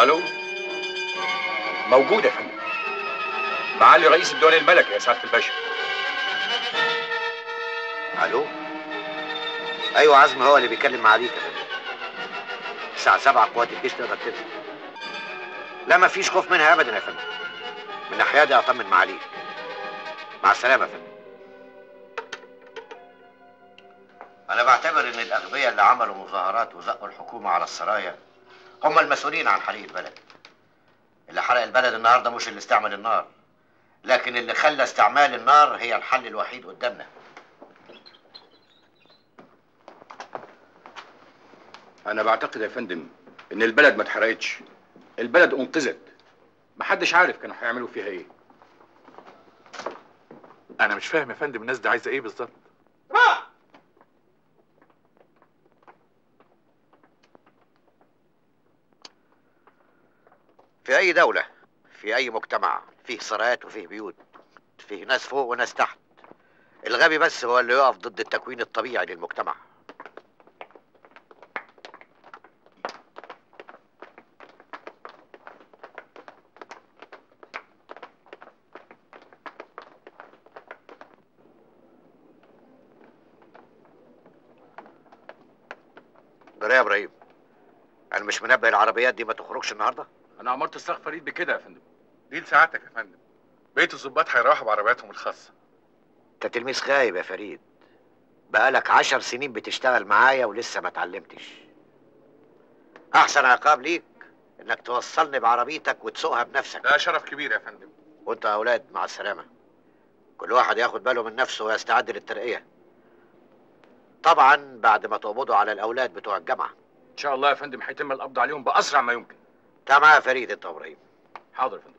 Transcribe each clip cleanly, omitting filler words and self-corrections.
الو، موجود يا فندم. معالي رئيس الدول الملكي يا سعاده الباشا. الو، ايوه عزمي هو اللي بيكلم معاليك يا فندم. الساعه 7 قوات الجيش تقدر تنزل. لا مفيش خوف منها ابدا يا فندم. من الناحيه دي اطمن معاليك. مع السلامه يا فندم. انا بعتبر ان الاغبياء اللي عملوا مظاهرات وزقوا الحكومه على السرايا هم المسؤولين عن حريق البلد. اللي حرق البلد النهارده مش اللي استعمل النار، لكن اللي خلى استعمال النار هي الحل الوحيد قدامنا. انا بعتقد يا فندم ان البلد ما اتحرقتش، البلد انقذت. محدش عارف كانوا هيعملوا فيها ايه. انا مش فاهم يا فندم الناس دي عايزه ايه بالظبط. في اي دولة، في اي مجتمع، فيه سرايات وفيه بيوت، فيه ناس فوق وناس تحت. الغبي بس هو اللي يقف ضد التكوين الطبيعي للمجتمع. جرى يا ابراهيم، انا مش منبه العربيات دي ما تخرجش النهارده؟ انا امرت الساق فريد بكده يا فندم. دي لساعتك يا فندم، بقيه الظباط هيروحوا بعربياتهم الخاصه. انت تلميذ خايب يا فريد، بقالك 10 سنين بتشتغل معايا ولسه ما اتعلمتش. احسن عقاب ليك انك توصلني بعربيتك وتسوقها بنفسك. ده شرف كبير يا فندم. وانت يا اولاد مع السلامه. كل واحد ياخد باله من نفسه ويستعد للترقيه، طبعا بعد ما تقبضوا على الاولاد بتوع الجامعه. ان شاء الله يا فندم هيتم القبض عليهم باسرع ما يمكن. تعال معايا يا فريد انت وابراهيم. حاضر يا فندم.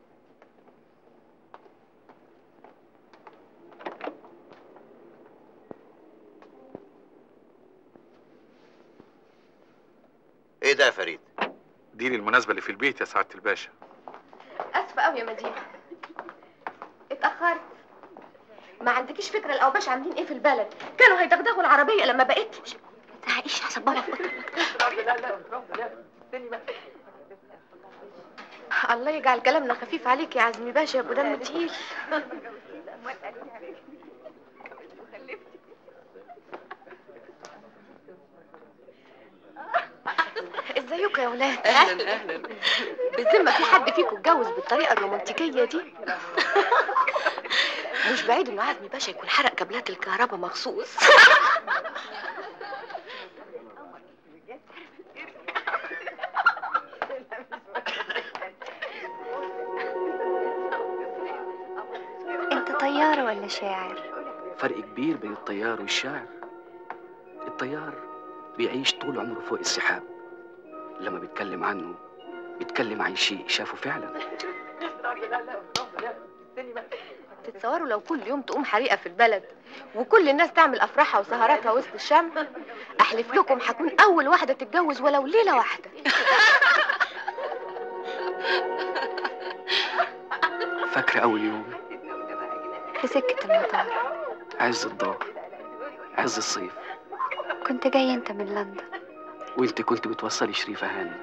ايه ده يا فريد؟ دي للمناسبه اللي في البيت يا سعاده الباشا. اسفه قوي يا مدينه، اتاخرت. ما عندكيش فكره الاوباش عاملين ايه في البلد؟ كانوا هيدغدغوا العربيه لما بقيت. ما تزعقيش حسب بابا في الله يجعل كلامنا خفيف عليك يا عزمي باشا يا ابو دم تقيل. ازيكم يا ولاد؟ اهلا اهلا. بالذمه في حد فيكم اتجوز بالطريقه الرومانتيكيه دي؟ مش بعيد انه عزمي باشا يكون حرق كابلات الكهرباء مخصوص. انت طيار ولا شاعر؟ فرق كبير بين الطيار والشاعر. الطيار بيعيش طول عمره فوق السحاب، لما بيتكلم عنه بيتكلم عن شيء شافه فعلا. تتصوروا لو كل يوم تقوم حريقه في البلد وكل الناس تعمل افراحها وسهراتها وسط الشام؟ احلف لكم هكون اول واحده تتجوز ولو ليله واحده. فاكرة أول يوم في سكة المطار، عز الظهر، عز الصيف، كنت جاي انت من لندن وانت كنت بتوصلي شريفة هانم.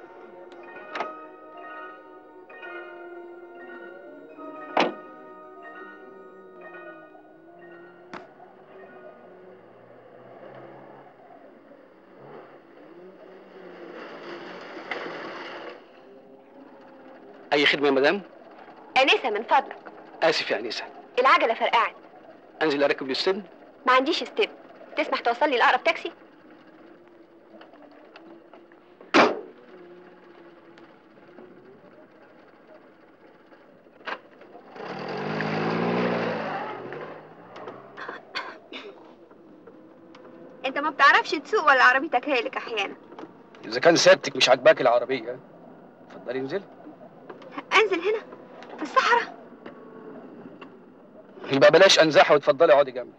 أي خدمة يا مدام؟ انسه من فضلك. آسف يا أنسة. العجله فرقعت. أنزل أركب الستن؟ ما عنديش ستيب. تسمح توصل لي لاقرب تاكسي؟ انت ما بتعرفش تسوق ولا عربيتك هالك احيانا؟ إذا كان سيادتك مش عاجباك العربية اتفضلي انزل. انزل هنا في الصحراء؟ يبقى بلاش أنزاحة واتفضلي اقعدي جنبي.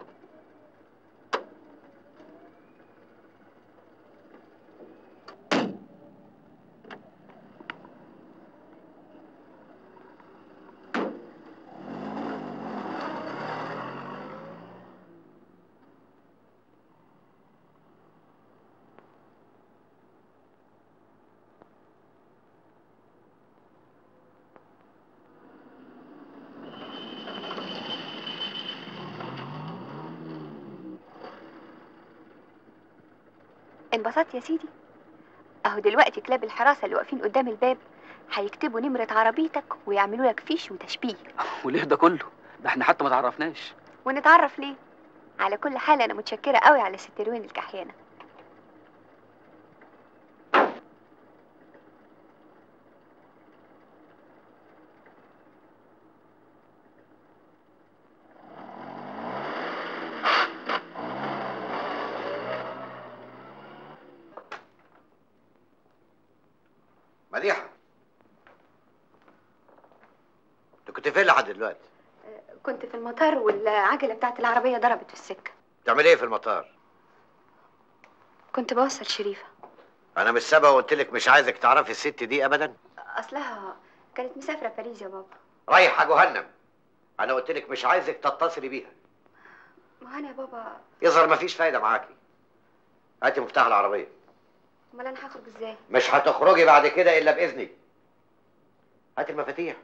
انبسطت يا سيدي؟ اهو دلوقتي كلاب الحراسة اللي واقفين قدام الباب هيكتبوا نمرة عربيتك ويعملوا لك فيش وتشبيه. وليه ده كله؟ ده احنا حتى ما تعرفناش. ونتعرف ليه؟ على كل حال انا متشكرة قوي على ست روين الكحيانة. مديحة، انت كنت فين لحد دلوقتي؟ كنت في المطار والعجلة بتاعت العربية ضربت في السكة. بتعمل ايه في المطار؟ كنت بوصل شريفة. انا مش سابقة وقلت لك مش عايزك تعرفي الست دي ابدا؟ اصلها كانت مسافرة باريس يا بابا. رايحة جهنم. انا قلت لك مش عايزك تتصلي بيها. ما انا يا بابا. يظهر مفيش فايدة معاكي. هاتي مفتاح العربية. امال انا هخرج ازاي؟ مش هتخرجي بعد كده الا باذني. هاتي المفاتيح.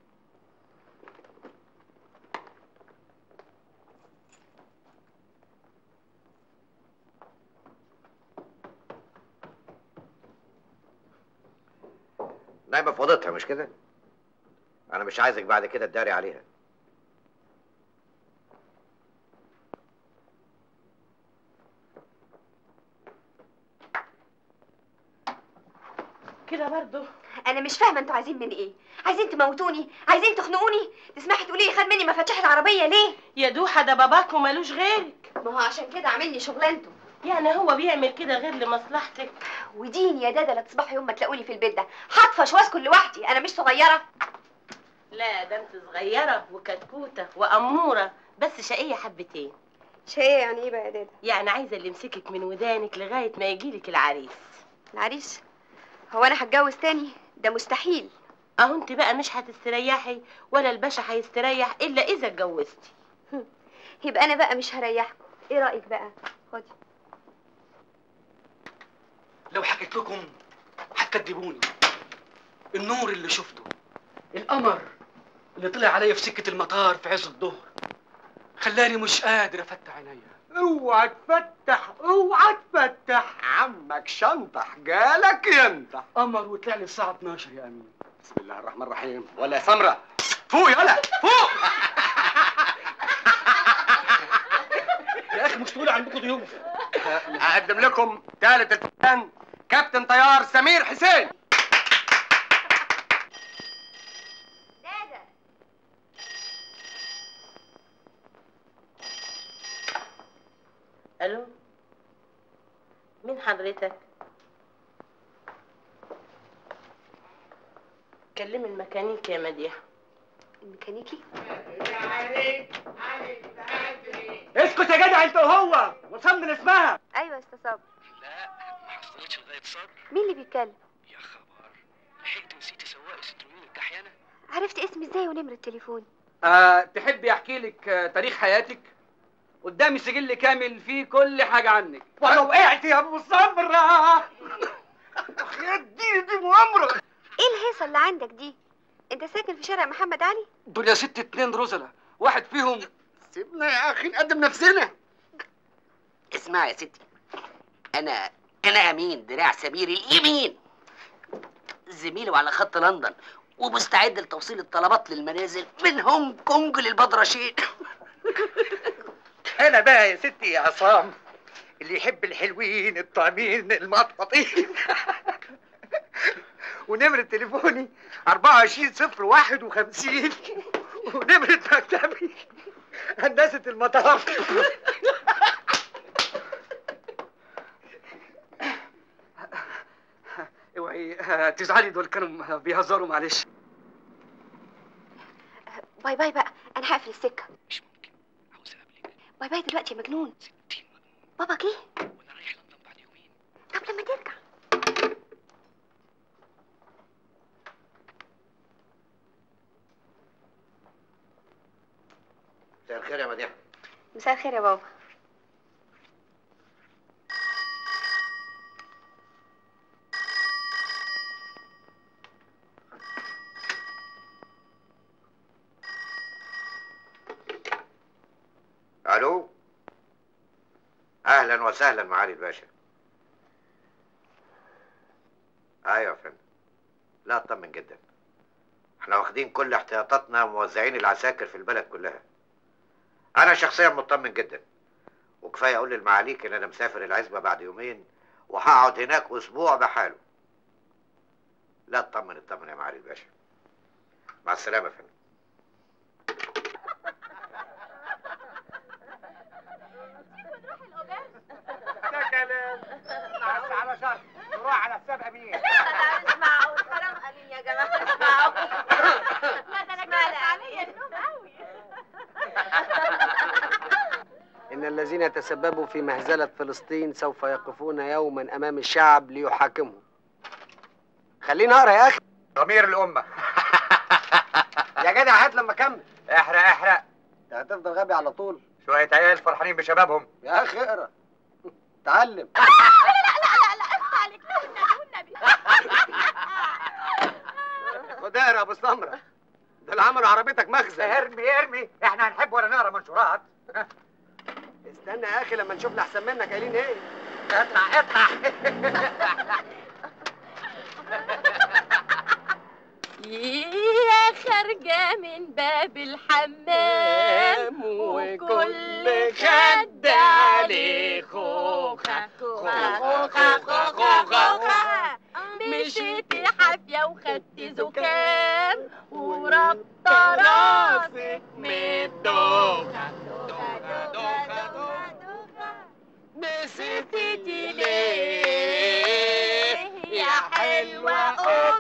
نايمة في اوضتها مش كده؟ انا مش عايزك بعد كده تداري عليها. كده برضه؟ انا مش فاهمه انتوا عايزين مني ايه؟ عايزين تموتوني؟ عايزين تخنقوني؟ تسمحي تقولي لي خد مني مفاتيح العربيه ليه؟ يا دوحه ده باباك ومالوش غيرك. ما هو عشان كده عاملني شغلانته. يعني هو بيعمل كده غير لمصلحتك؟ وديني يا دادا لا تصبحوا يوم ما تلاقوني في البيت ده هطفش واسكن لوحدي. انا مش صغيره. لا ده انت صغيره وكتكوته واموره، بس شقيه حبتين. شقيه يعني ايه بقى يا دادا؟ يعني عايزه اللي يمسكك من ودانك لغايه ما يجيلك العريس. العريس؟ هو انا هتجوز تاني؟ ده مستحيل. اهو انت بقى مش هتستريحي ولا الباشا هيستريح الا اذا اتجوزتي. يبقى انا بقى مش هريحكم. ايه رايك بقى؟ خدي. لو حكيت لكم هتكدبوني. النور اللي شفته، القمر اللي طلع عليا في سكة المطار في عز الظهر خلاني مش قادر افتح عينيا. اوعى تفتح اوعى تفتح، عمك شنطح جالك ينطح. قمر وطلع لي الساعة 12 يا امين. بسم الله الرحمن الرحيم. ولا يا سمرة فوق يلا فوق. يا اخي مش تقولوا عندكم ضيوف؟ اقدم لكم ثالث الفنان كابتن طيار سمير حسين. دادا الو، مين حضرتك؟ كلمي الميكانيكي يا مديحه. الميكانيكي؟ اسكت يا جدع انت وهو، وصمم اسمها. ايوه يا استاذ صابر. لا ما حصلتش لغاية صار. مين اللي بيتكلم؟ يا خبر، لحقت نسيتي سواق ست روين الكحيانة؟ عرفت اسمي ازاي ونمرة تليفوني؟ تحبي احكي لك تاريخ حياتك؟ قدامي سجل كامل فيه كل حاجة عنك. ولو وقعت يا ابو صبرة. يا دي مؤامرة. ايه الهيصه اللي عندك دي؟ انت ساكن في شارع محمد علي؟ دول يا ست 2 رزلة، واحد فيهم. سيبنا يا اخي نقدم نفسنا. اسمع يا ستي، انا امين دراع سمير اليمين، زميله على خط لندن، ومستعد لتوصيل الطلبات للمنازل من هونج كونج للبدرشين. انا بقى يا ستي يا عصام اللي يحب الحلوين الطعمين المطبطين. ونمرة تليفوني 240151 ونمرة مكتبي هندسة المطار. اوعي تزعلي، دول كانوا بيهزروا معلش. باي باي بقى، انا هقفل السكه. مش ممكن، عاوز اقابلك. باي باي دلوقتي يا مجنون. 60 مجنون. باباك ايه؟ وانا رايح لندن بعد يومين. طب لما ترجع. مساء الخير يا مديحة. مساء الخير يا بابا. الو. اهلا وسهلا معالي الباشا. ايوه يا فندم. لا اطمن جدا، احنا واخدين كل احتياطاتنا وموزعين العساكر في البلد كلها. انا شخصيا مطمن جدا، وكفايه اقول للمعاليك ان انا مسافر العزبه بعد يومين وهقعد هناك اسبوع بحاله. لا اطمن اطمن يا معالي الباشا. مع السلامه يا فندم. ده كلام. بس على شرط نروح على حساب امين. لا مش معقول، حرام امين يا جماعه، مش معقول. لا ده انا كده عليا النوم قوي. إن الذين يتسببوا في مهزلة فلسطين سوف يقفون يوما أمام الشعب ليحاكمهم. خليني أقرأ يا أخي. ضمير الامه. يا جدع هات لما أكمل. احرق احرق. أنت هتفضل غبي على طول. شويه عيال فرحانين بشبابهم. يا أخي اقرأ. اتعلم. لا اخفى عليك، والنبي خد اقرأ يا أبو سمرة. دول عملوا عربيتك مخزن. ارمي ارمي، احنا هنحب ولا نقرا منشورات؟ استنى يا أخي لما نشوف أحسن منك قايلين إيه. اطلع اطلع. يا خارجة من باب الحمام وكل خد عليه خوخة خوخة خوخة خوخة، مشيتي حافية وخدتي زكام وربطة راسك من الدوخة دوخة دوخة دوخة، نسيتي ليه يا حلوة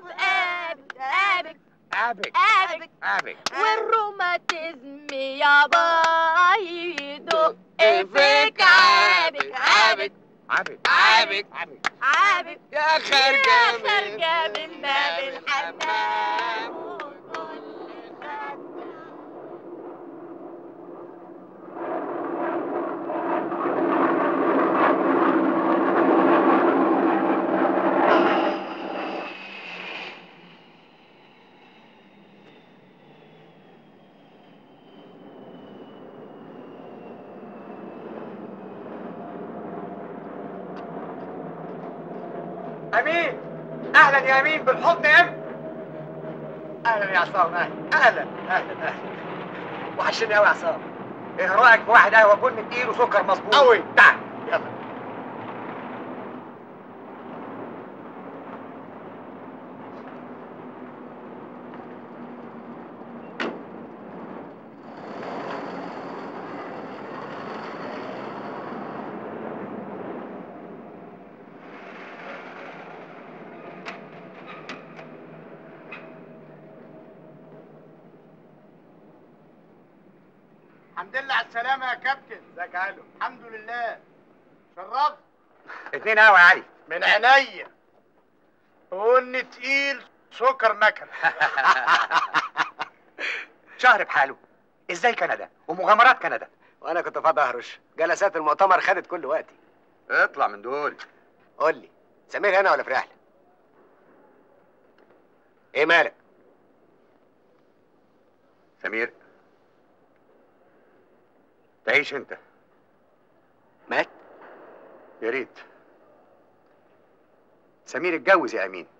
ابك ابك ابك والروماتيزم يا باي يدق فيك عابك عابك عابك عابك عابك عابك يا خارجة من باب الحمام وكل خد. امين. اهلا يا امين بالحضن يا ام. اهلا يا عصام. اهلا اهلا. وحشني قوي يا عصام. ايه رايك في واحد قهوه بن تقيل وسكر مظبوط؟ قوي. تعال يلا. الحمد لله على السلامة يا كابتن. ازيك يا علو؟ الحمد لله. شرفت. 2 قهوه يا علي. من عينيا. بن تقيل سكر مكن. شهر بحاله. ازاي كندا ومغامرات كندا؟ وأنا كنت فاضي أهرش. جلسات المؤتمر خدت كل وقتي. اطلع من دول. قول لي سمير هنا ولا في رحلة؟ إيه مالك؟ سمير تعيش انت. مات؟ يا ريت. سمير اتجوز يا امين.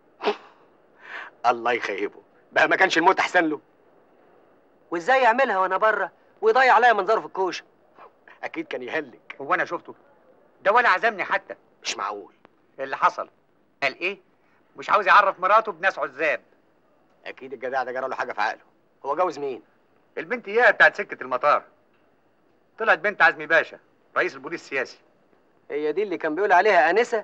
الله يخيبه، بقى ما كانش الموت احسن له؟ وازاي يعملها وانا بره ويضيع عليا منظره في الكوشه؟ اكيد كان يهلك. هو انا شفته؟ ده ولا عزمني حتى. مش معقول. اللي حصل قال ايه؟ مش عاوز يعرف مراته بناس عزاب. اكيد الجدع ده جرى له حاجه في عقله. هو جوز مين؟ البنت اياها بتاعت سكه المطار. طلعت بنت عزمي باشا رئيس البوليس السياسي. هي دي اللي كان بيقول عليها انسه؟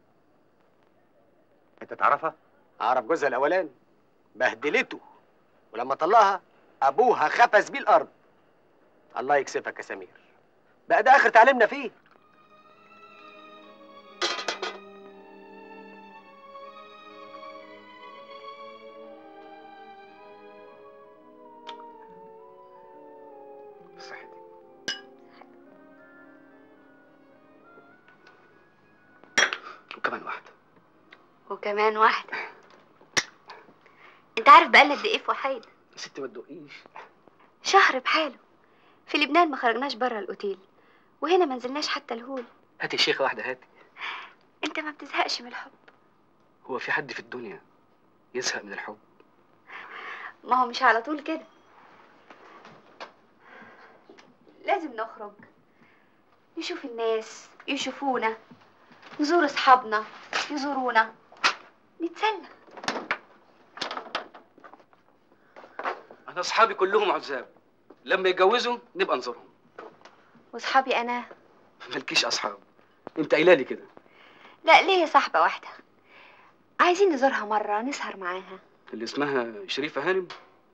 انت تعرفها؟ اعرف جوزها الاولاني، بهدلته ولما طلقها ابوها خفز بيه الارض. الله يكسفك يا سمير، بقى ده اخر تعليمنا فيه. صحتك. وكمان واحدة. وكمان واحدة. انت عارف بقالنا قد ايه في وحيد؟ يا ستي ما تدقيش. شهر بحاله. في لبنان ما خرجناش بره الاوتيل، وهنا ما نزلناش حتى الهول. هاتي الشيخة واحدة هاتي. انت ما بتزهقش من الحب؟ هو في حد في الدنيا يزهق من الحب؟ ما هو مش على طول كده، لازم نخرج نشوف الناس يشوفونا، نزور اصحابنا يزورونا، نتسلى. انا اصحابي كلهم عزاب، لما يتجوزوا نبقى نزورهم. واصحابي انا مالكيش اصحاب، انت قايله لي كده. لا، ليا صاحبه واحده عايزين نزورها مره نسهر معاها. اللي اسمها شريفه هانم؟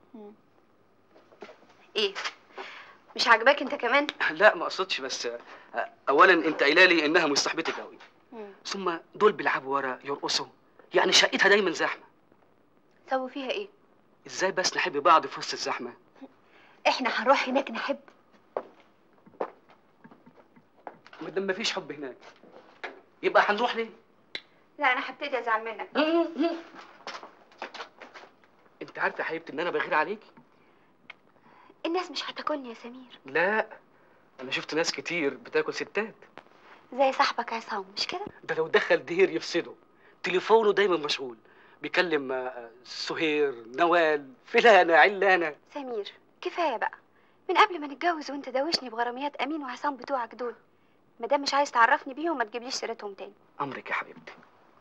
ايه، مش عاجباك انت كمان؟ لا ما اقصدش، بس اولا انت قايله لي انها مش صاحبتك قوي، ثم دول بيلعبوا ورا يرقصوا، يعني شقتها دايما زحمه. سووا فيها ايه؟ ازاي بس نحب بعض في وسط الزحمه؟ احنا هنروح هناك نحب. ما دام مفيش حب هناك يبقى هنروح ليه؟ لا انا هبتدي ازعل منك. انت عارفه يا حبيبتي ان انا بغير عليكي. الناس مش هتاكلني يا سمير. لا انا شفت ناس كتير بتاكل ستات. زي صاحبك عصام مش كده؟ ده لو دخل دهير يفسده، تليفونه دايما مشغول بيكلم سهير، نوال، فلانه، علانه. سمير كفايه بقى، من قبل ما نتجوز وانت دوشني بغراميات امين وعصام بتوعك دول. ما دام مش عايز تعرفني بيهم ما تجيبليش سيرتهم تاني. امرك يا حبيبتي.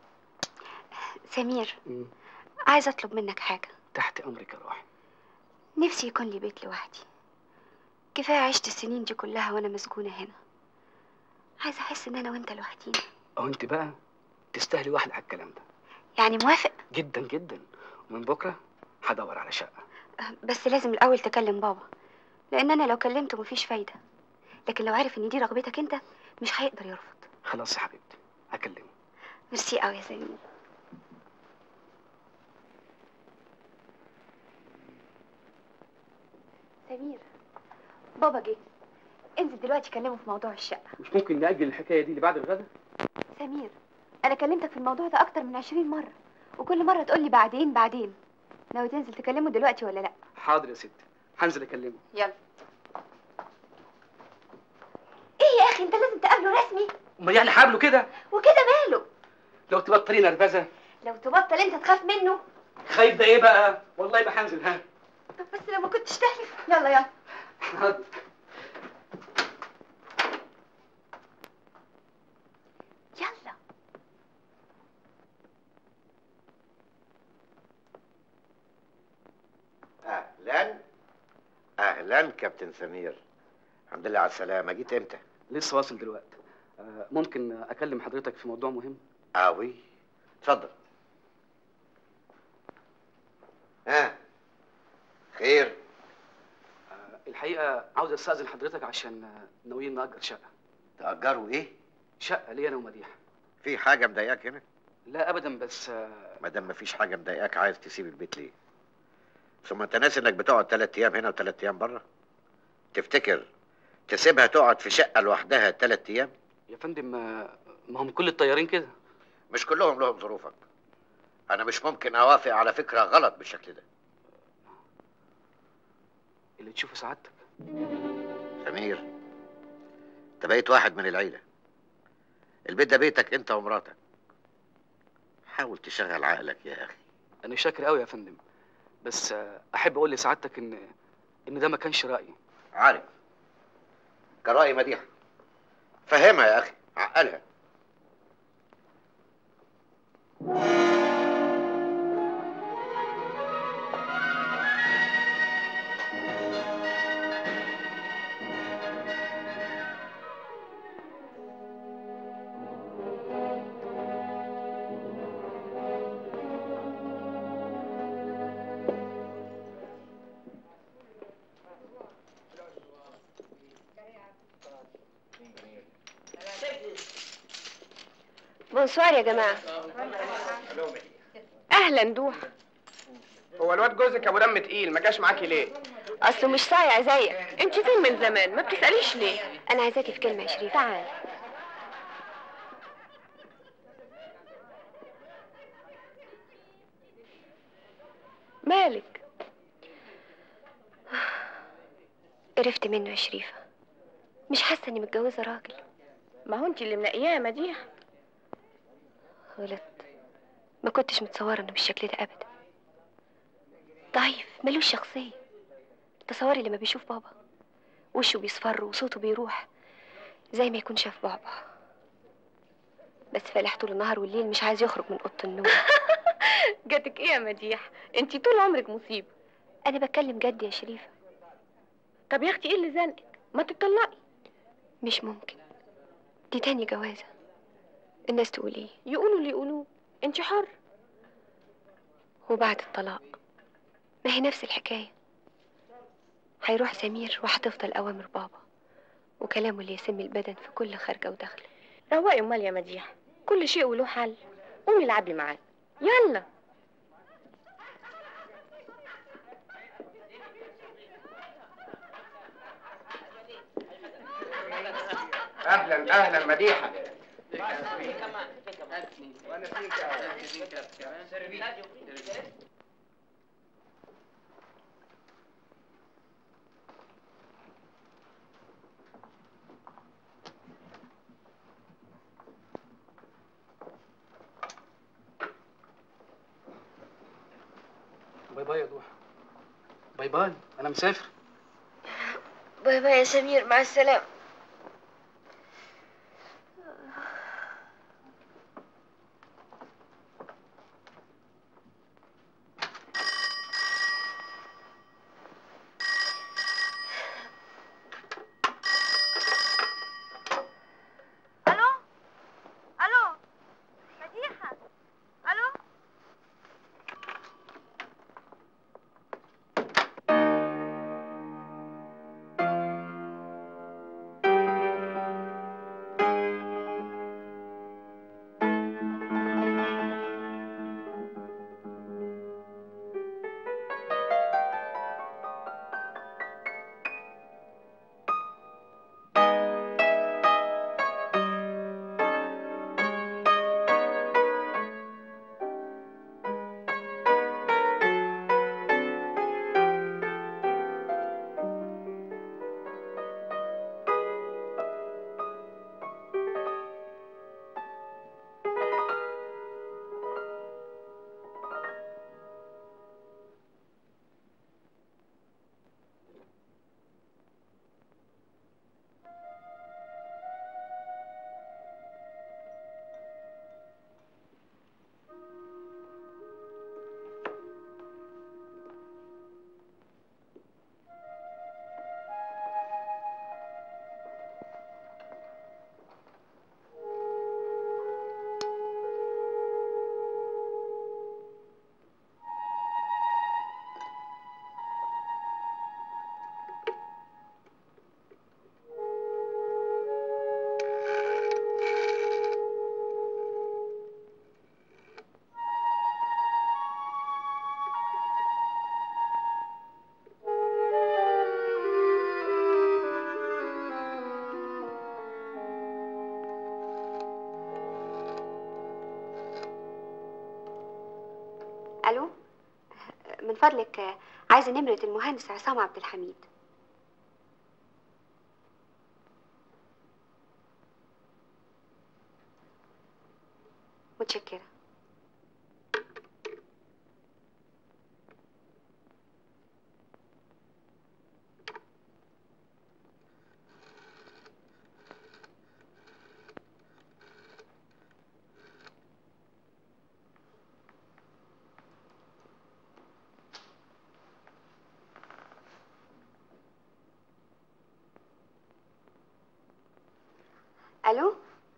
سمير عايزه اطلب منك حاجه. تحت امرك يا روحي. نفسي يكون لي بيت لوحدي. كفايه عشت السنين دي كلها وانا مسجونه هنا. عايزه احس ان انا وانت لوحدينا. او انت بقى تستاهلي واحده على الكلام ده. يعني موافق؟ جدا جدا، ومن بكره هدور على شقه. بس لازم الاول تكلم بابا، لان انا لو كلمته مفيش فايده، لكن لو عارف ان دي رغبتك انت مش هيقدر يرفض. خلاص يا حبيبتي هكلمه. ميرسي قوي يا سمير. سمير بابا جه، انزل دلوقتي كلمه في موضوع الشقه. مش ممكن نأجل الحكايه دي لبعد الغدا؟ سمير انا كلمتك في الموضوع ده اكتر من 20 مره، وكل مره تقول لي بعدين بعدين. ناوي تنزل تكلمه دلوقتي ولا لا؟ حاضر يا ستي، هنزل اكلمه. يلا. ايه يا اخي انت لازم تقابله رسمي. امال يعني هقابله كده؟ وكده ماله؟ لو تبطلي نرفزه. لو تبطل انت تخاف منه. خايف ده ايه بقى؟ والله ما هنزل. ها طب بس لو ما كنتش تحلف. يلا يلا. حاضر. يلا. اهلا اهلا كابتن سمير، الحمد لله على السلامه. جيت امتى؟ لسه واصل دلوقتي. ممكن اكلم حضرتك في موضوع مهم؟ قوي. اتفضل. خير؟ الحقيقه عاوز استاذن حضرتك عشان ناويين نأجر شقه. تأجروا ايه؟ شقه ليا انا ومديحه. في حاجه مضايقاك هنا؟ لا ابدا، بس ما دام مفيش حاجه مضايقاك عايز تسيب البيت ليه؟ ثم انت ناسي انك بتقعد 3 ايام هنا و3 ايام بره؟ تفتكر تسيبها تقعد في شقه لوحدها 3 ايام؟ يا فندم ما هم كل الطيارين كده. مش كلهم لهم ظروفك. انا مش ممكن اوافق على فكره غلط بالشكل ده. اللي تشوفه سعادتك. سمير انت بقيت واحد من العيله، البيت ده بيتك انت ومراتك. حاول تشغل عقلك يا اخي. انا شاكر قوي يا فندم، بس احب اقول لسعادتك ان ده ما كانش رايي. عارف كان راي مديحه. فهمها يا اخي، عقلها. بونسوار يا جماعة. أهلا دوح. هو الواد جوزك ابو دم تقيل ما جاش معاكي ليه؟ أصله مش صايع زيك. أنت فين من زمان؟ ما بتسأليش ليه؟ أنا عايزاكي في كلمة يا شريف. تعال. مالك؟ قرفت منه يا شريفة. مش حاسة إني متجوزة راجل. ما هو أنت اللي منقياه يا مديحة. غلط. ما كنتش متصورة انه بالشكل ده ابدا. ضعيف ملوش شخصية. تصوري لما بيشوف بابا وشه بيصفر وصوته بيروح زي ما يكون شاف بابا. بس فالح طول النهار والليل مش عايز يخرج من اوضه النوم. جاتك ايه يا مديح؟ انت طول عمرك مصيبه. انا بتكلم جد يا شريفه. طب يا اختي ايه اللي زنقك؟ ما تطلقي. مش ممكن، دي تاني جوازه. الناس تقول ايه؟ يقولوا اللي يقولوه، انت حر. وبعد الطلاق ما هي نفس الحكايه. هيروح سمير وهتفضل اوامر بابا وكلامه اللي يسمي البدن في كل خارجه وداخله. روقي امال يا مديح، كل شيء وله حل. قومي العبي معاه يلا. اهلا اهلا مديحه. باي باي يا ضحى. باي باي، انا مسافر. باي باي يا سمير، مع السلامه. الو، من فضلك عايزه نمره المهندس عصام عبد الحميد. متشكره. الو،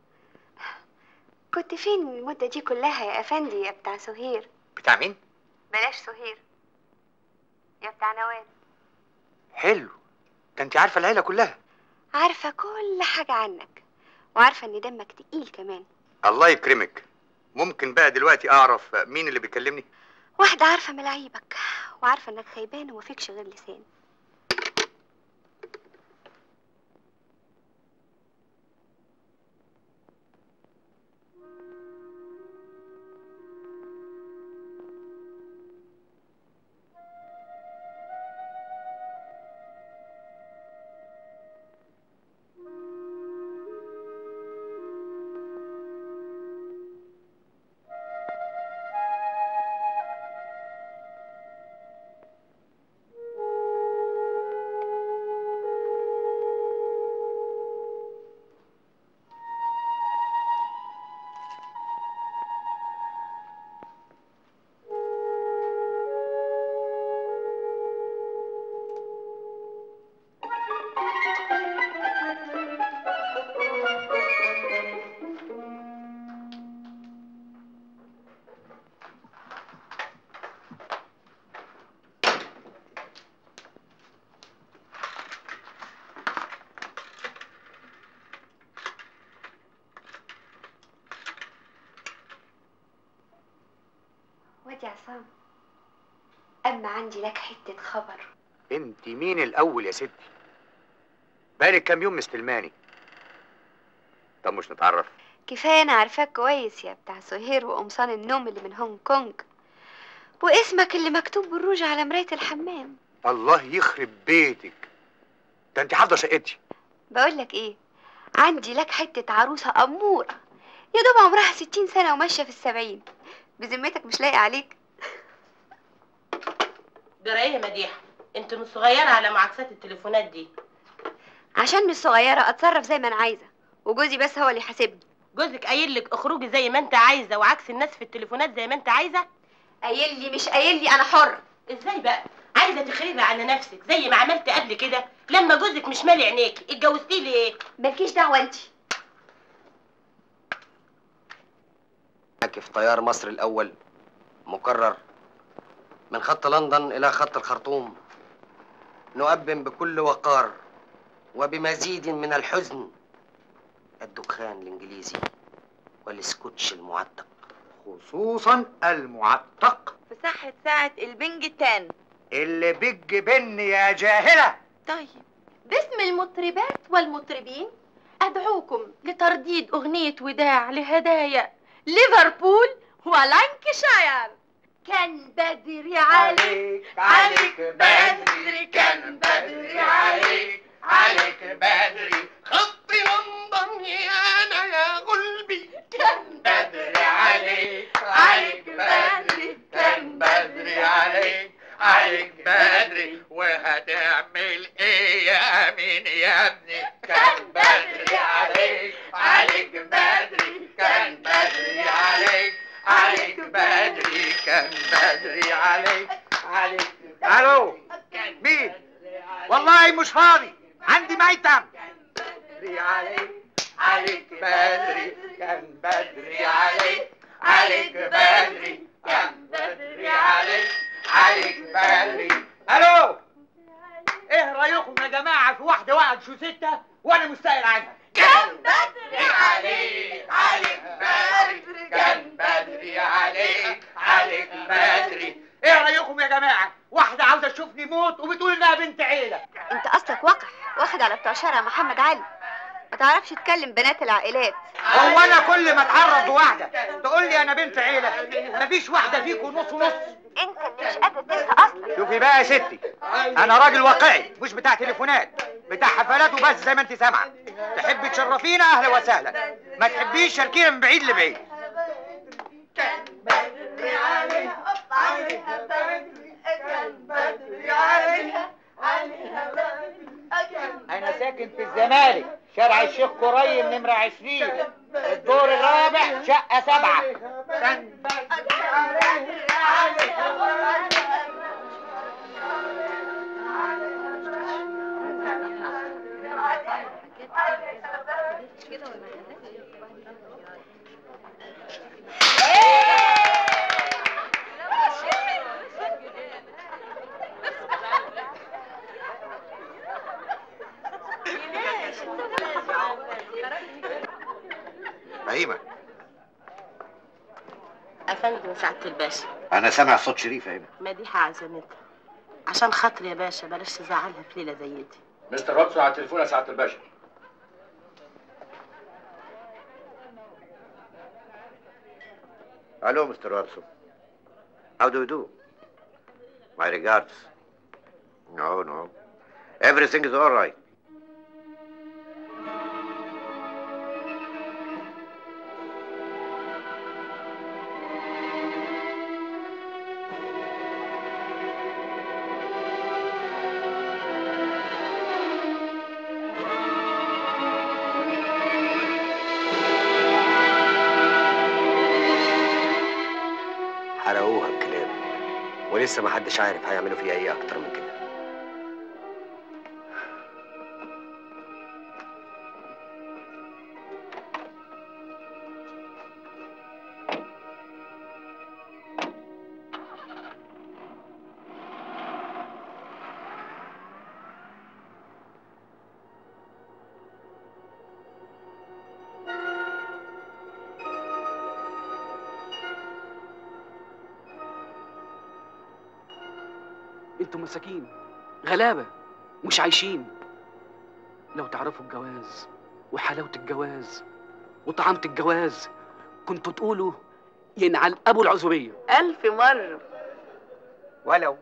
كنت فين المدة دي كلها يا افندي يا بتاع سهير؟ بتاع مين؟ بلاش سهير، يا بتاع نوال. حلو، ده انت عارفه العيله كلها. عارفة كل حاجة عنك، وعارفة ان دمك تقيل كمان. الله يكرمك. ممكن بقى دلوقتي اعرف مين اللي بيكلمني؟ واحدة عارفة ملاعيبك، وعارفة انك خيبان ومفيكش غير لسان. عصام، اما عندي لك حته خبر. انت مين الاول يا ستي؟ بقالك كام يوم مستلماني. طب مش نتعرف؟ كفايه انا عارفاك كويس يا بتاع سهير وقمصان النوم اللي من هونج كونج، واسمك اللي مكتوب بالروج على مرايه الحمام. الله يخرب بيتك، ده انت حافظه شقتي. بقول لك ايه، عندي لك حته عروسه اموره يا دوب عمرها 60 سنه وماشيه في ال70. بذمتك مش لايقه عليك؟ جرى ايه يا مديحه؟ انت مش صغيره على معاكسات التليفونات دي. عشان مش صغيره اتصرف زي ما انا عايزه، وجوزي بس هو اللي يحاسبني. جوزك قايل لك اخرجي زي ما انت عايزه وعكس الناس في التليفونات زي ما انت عايزه؟ قايل لي مش قايل لي، انا حره. ازاي بقى؟ عايزه تخربي على نفسك زي ما عملت قبل كده لما جوزك مش مالي عينيكي، اتجوزتيه ليه؟ مالكيش دعوه انت. في طيار مصر الأول مكرر من خط لندن إلى خط الخرطوم، نؤبن بكل وقار وبمزيد من الحزن الدخان الإنجليزي والسكوتش المعتق، خصوصا المعتق في صحة ساعة البنج التان اللي بيج بن يا جاهلة. طيب، باسم المطربات والمطربين أدعوكم لترديد أغنية وداع لهدايا ليفربول ولانكشاير. كان بدري عليك عليك بدري، كان بدري عليك عليك بدري، خط لندن يا أنا يا قلبي، كان بدري عليك عليك بدري، كان بدري عليك عليك بدري، وهتعمل ايه يا امين يا ابني؟ كان بدري عليك عليك بدري، كان بدري عليك عليك بدري، كان بدري عليك عليك. الو، مين؟ والله مش فاضي، عندي ميتم. بدري عليك عليك بدري، كان بدري عليك عليك بدري، كان بدري عليك عليك بدري. الو، ايه رايكم يا جماعه في واحده وقعت شو 6 وانا مستاهل عنها؟ كان بدري عليك عليك بدري، كان بدري عليك عليك بدري. ايه رايكم يا جماعه؟ واحده عاوزه تشوفني موت وبتقول انها بنت عيله. انت اصلك وقح واخد على بتوع شارع محمد علي، ما تعرفش تكلم بنات العائلات. هو انا كل ما اتعرض بواحده تقول لي انا بنت عيله؟ مفيش واحده فيكم نص نص. انت اللي مش قادر تنسى اصلا. شوفي بقى يا ستي، انا راجل واقعي مش بتاع تليفونات، بتاع حفلات وبس زي ما انت سامعه. تحبي تشرفينا اهلا وسهلا، ما تحبيش شاركينا من بعيد لبعيد. كان بدري عليها عليها بدري، كان بدري عليها عليها بدري. انا ساكن في الزمالك، شارع الشيخ كريم نمره 20، الدور الرابع شقه 7. كان بدري عليها عليها بدري. فهيمة، افندم سعاده الباشا، انا سامع صوت شريف يا هيمة. مديحه عزمتها عشان خاطري يا باشا، بلاش تزعلها في ليله زي دي. مستر واتسون على التليفون يا سعاده الباشا. Hello, Mr. Watson. How do you do? My regards. No. Everything is all right. حرقوها الكلاب، ولسه ما حدش عارف هيعملوا فيها ايه اكتر من كده. انتوا مساكين غلابه مش عايشين. لو تعرفوا الجواز وحلاوه الجواز وطعامه الجواز كنتوا تقولوا ينعل ابو العزوبيه 1000 مرة. ولو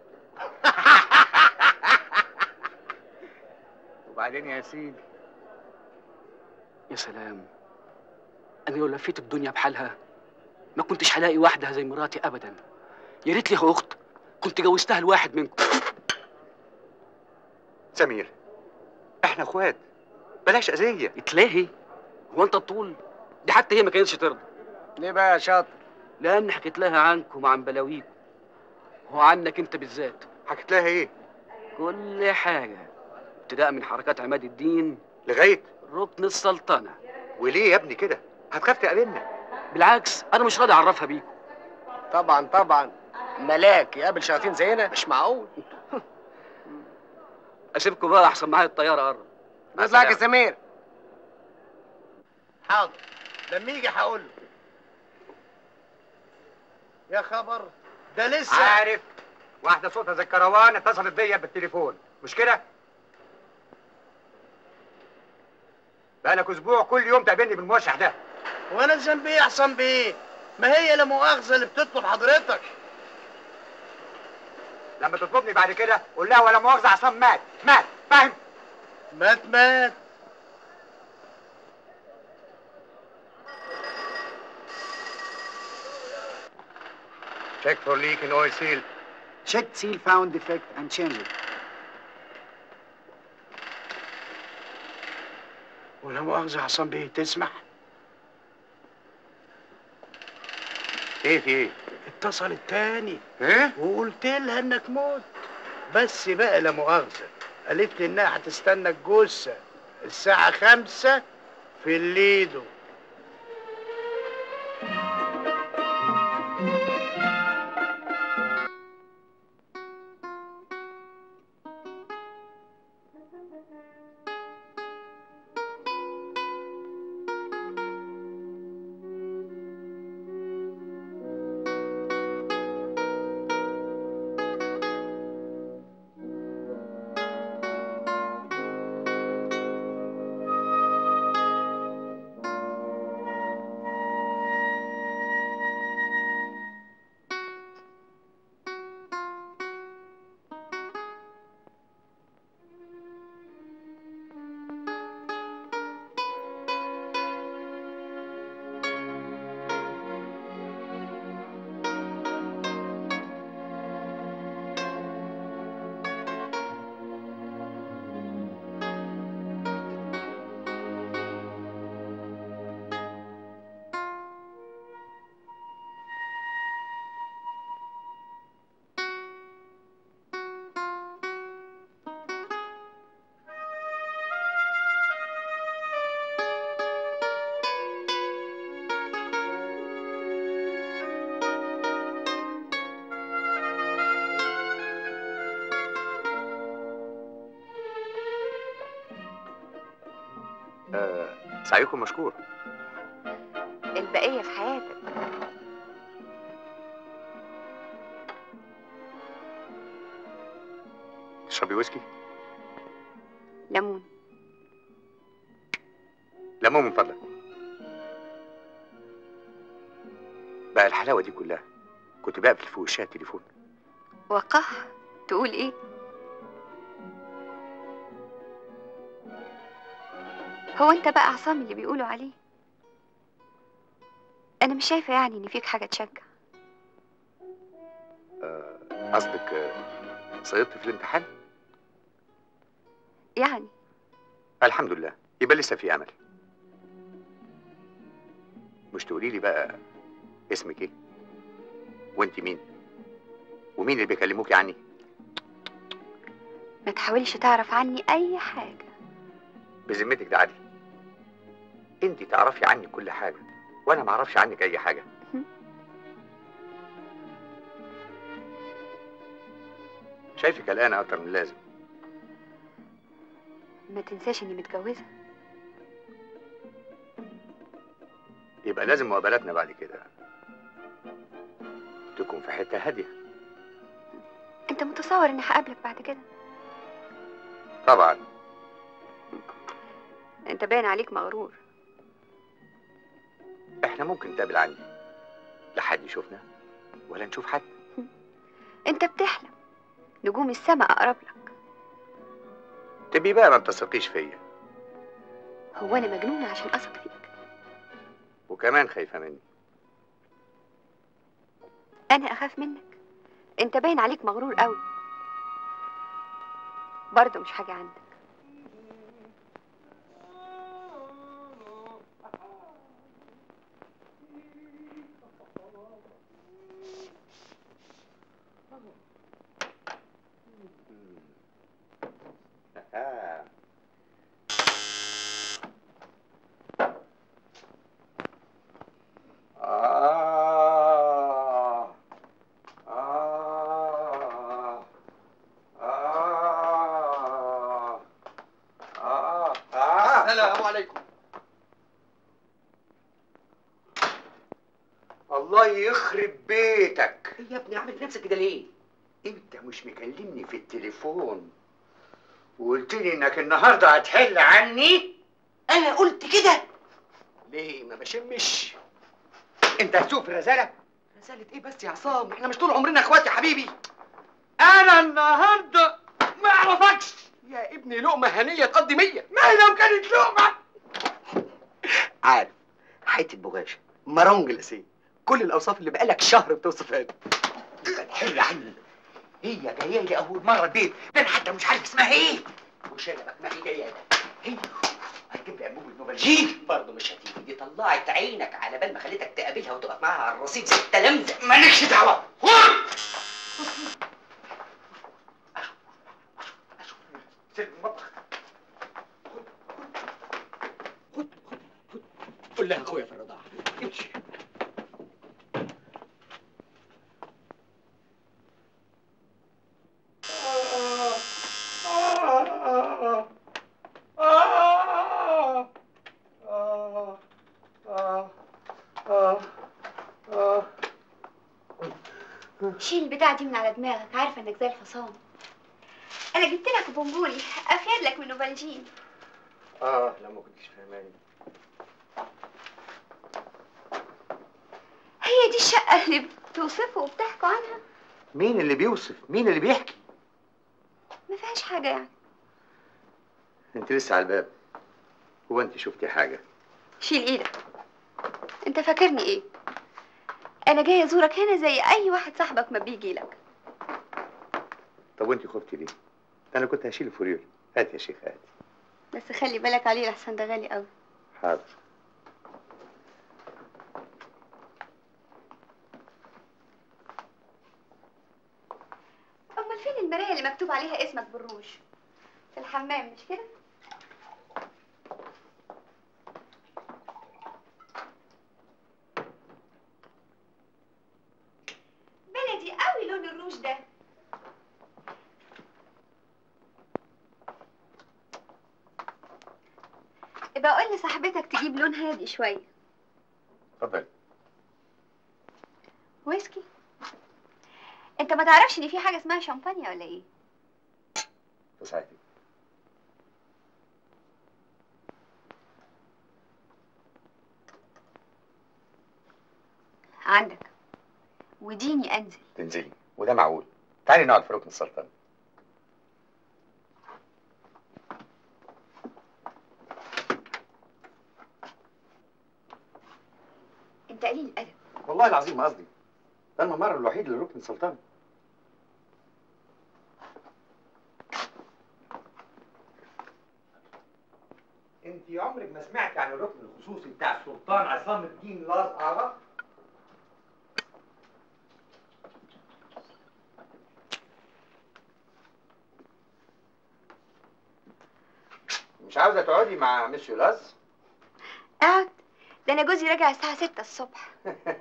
وبعدين يا سيدي؟ يا سلام، انا لو لفيت الدنيا بحالها ما كنتش هلاقي واحده زي مراتي ابدا. يا ريت ليها اخت كنت جوزتها لواحد منكم. سمير، احنا اخوات، بلاش اذيه. اتلاهي؟ هو انت الطول دي حتى هي ما كانتش ترضى. ليه بقى يا شاطر؟ لان حكيت لها عنكم وعن بلاويكم وعنك انت بالذات. حكيت لها ايه؟ كل حاجه، ابتداء من حركات عماد الدين لغايه ركن السلطنه. وليه يا ابني كده؟ هتخاف تقابلنا؟ بالعكس انا مش راضي اعرفها بيكم. طبعا ملاك يقابل شياطين زينا؟ مش معقول. اسيبكم بقى احسن معايا الطياره قرب. نطلعك يا سمير. حاضر، لما يجي هقول له. يا خبر، ده لسه عارف، واحده صوتها زي الكروان اتصلت بيا بالتليفون، مش كده؟ بقالك اسبوع كل يوم تقابلني بالموشح ده. وانا ذنبي ايه احسن بايه؟ ما هي لا مؤاخذه اللي بتطلب حضرتك. لما تطلبني بعد كده قول لها ولا مؤاخذه عصام مات، فاهم؟ مات. Check for leak in oil seal. Checked seal found defect and changed it. ولا مؤاخذه عصام بيه، تسمح؟ ايه في ايه؟ اتصلت تاني ايه؟ وقلت لها انك موت. بس بقى لا مؤاخذه، قالت لي انها هتستنى الجثه الساعه 5 في الليدو. سعيكم مشكور. البقية في حياتك. تشربي ويسكي؟ ليمون. ليمون من فضلك. بقى الحلاوة دي كلها كنت بقفل في وشها التليفون. وقح تقول ايه؟ هو انت بقى عصام اللي بيقولوا عليه؟ انا مش شايفه يعني ان فيك حاجه تشجع. قصدك سقطت في الامتحان؟ يعني الحمد لله، يبقى لسه في امل. مش تقولي لي بقى اسمك ايه؟ وانت مين؟ ومين اللي بيكلموكي عني؟ ما تحاولش تعرف عني اي حاجه. بذمتك ده عدل؟ انت تعرفي عني كل حاجه وانا ما اعرفش عنك اي حاجه. شايفك قلقانه اكتر من اللازم. ما تنساش اني متجوزه. يبقى لازم مقابلاتنا بعد كده تكون في حته هاديه. انت متصور اني هقابلك بعد كده؟ طبعا. انت باين عليك مغرور. احنا ممكن نتقابل عندي، لا حد يشوفنا ولا نشوف حد. انت بتحلم، نجوم السماء اقرب لك. تبي بقى ما بتثقيش فيا. هو انا مجنونه عشان اثق فيك؟ وكمان خايفه مني. انا اخاف منك؟ انت باين عليك مغرور قوي. برضه مش حاجه عندك. السلام عليكم. الله يخرب بيتك يا ابني عامل نفسك كده ليه؟ انت مش مكلمني في التليفون وقلت لي انك النهارده هتحل عني؟ انا قلت كده؟ ليه ما بشمش؟ انت هتسوق في الرزاله؟ رسالة ايه بس يا عصام؟ احنا مش طول عمرنا اخوات يا حبيبي. انا النهارده ما اعرفكش يا ابني. لقمة هنية تقضي 100. ما هي لو كانت لقمه. عارف حته بغاشه مرون جلاسيه، كل الاوصاف اللي بقالك شهر بتوصفها لي. حل عني. هي جايه لي اول مره البيت، ده انا حتى مش عارف اسمها ايه. وشنبك ما هي جايه هي هتجيب لي انبوبه نوبالجين. برضه مش هتيجي، دي طلعت عينك على بال ما خليتك تقابلها وتقف معاها على الرصيف زي التلامذه. مالكش دعوه. سيب المطبخ. قول لها اخويا في الرضاعه. امشي. شيل البتاعة دي من على دماغك، عارفة انك زي الحصان. انا جبت لك بونبوني افيد لك من نوبالجين. لو ما كنتش فاهماني. هي دي الشقة اللي بتوصفوا وبتحكوا عنها؟ مين اللي بيوصف؟ مين اللي بيحكي؟ ما فيهاش حاجة يعني. انت لسه على الباب. هو انت شفتي حاجه؟ شيل ايدك. انت فاكرني ايه؟ انا جاي ازورك هنا زي اي واحد صاحبك ما بيجي لك. طب وانت خفتي ليه؟ انا كنت هشيله فوريول. هات يا شيخ هات. بس خلي بالك عليه لحسن ده غالي قوي. حاضر. امال فين المرايه اللي مكتوب عليها اسمك بالروج؟ في الحمام مش كده؟ بلدي قوي لون الروج ده. ابقى قول لصاحبتك تجيب لون هادي شويه. اتفضلي. ويسكي؟ انت ما تعرفش ان في حاجه اسمها شامبانيا ولا ايه؟ صحيح. عندك. وديني انزل. تنزلي وده معقول. تعالي نقعد في ركن السلطنه. انت قليل الادب. والله العظيم ما قصدي. ده الممر الوحيد لركن السلطنه. انت عمرك ما سمعتي عن الركن الخصوصي بتاع السلطان عصام الدين لاز آغا؟ مش عاوزه تقعدي مع مسيو لاز؟ اقعد. ده انا جوزي راجع الساعه 6 الصبح.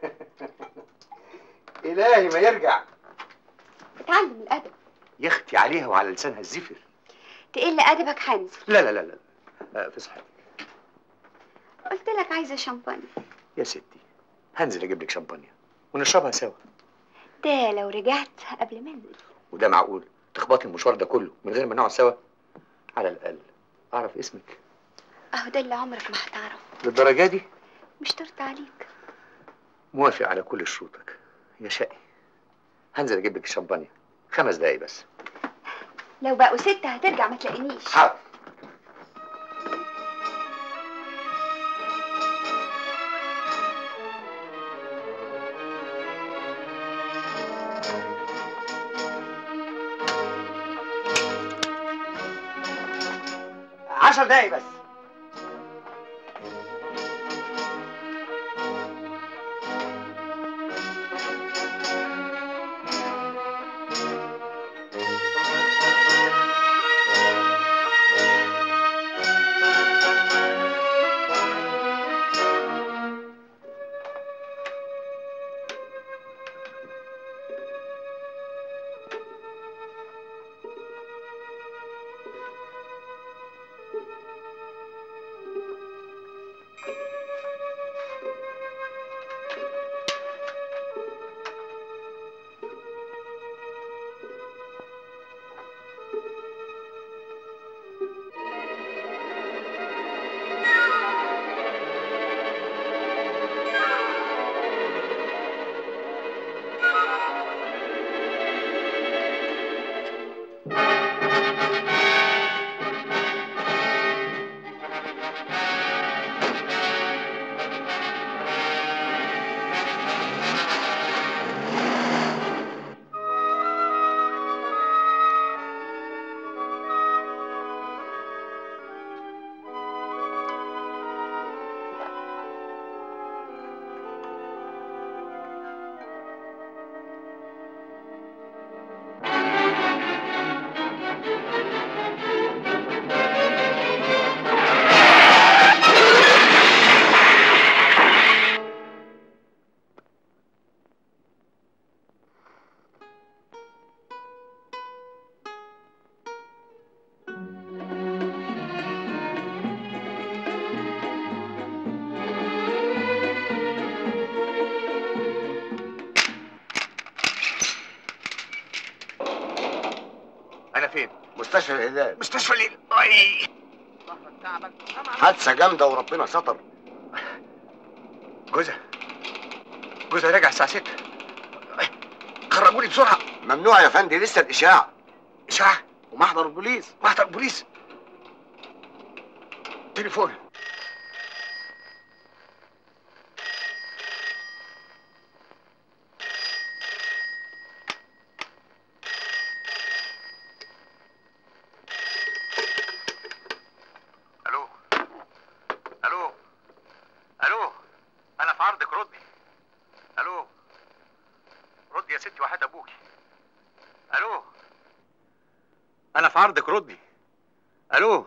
الهي ما يرجع. اتعلم الادب. يختي عليها وعلى لسانها الزفر. تقل ادبك هنزل. لا لا لا لا. في صحتك. قلت لك عايزه شامبانيا. يا ستي هنزل اجيب لك شامبانيا ونشربها سوا. ده لو رجعت قبل ما انزل. وده معقول تخبطي المشوار ده كله من غير ما نقعد سوا؟ على الاقل اعرف اسمك. اهو ده اللي عمرك ما هتعرف. للدرجه دي؟ مش طرت عليك. موافق على كل شروطك يا شقي. هنزل اجيب لك الشمبانيا 5 دقايق بس. لو بقوا 6 هترجع ما تلاقينيش. حاضر. عشر دقايق بس. انا فين؟ مستشفى الهلال. مستشفى الهلال. اي حادثه جامده وربنا ستر. جوزها راجع الساعه 6. خرجوني بسرعه. ممنوع يا فندي، لسه الاشاعه. اشاعه؟ ومحضر البوليس. محضر البوليس. تليفون. الو انا في عرضك، ردي. الو ردي يا ستي وحياة ابوكي. الو انا في عرضك، ردي. الو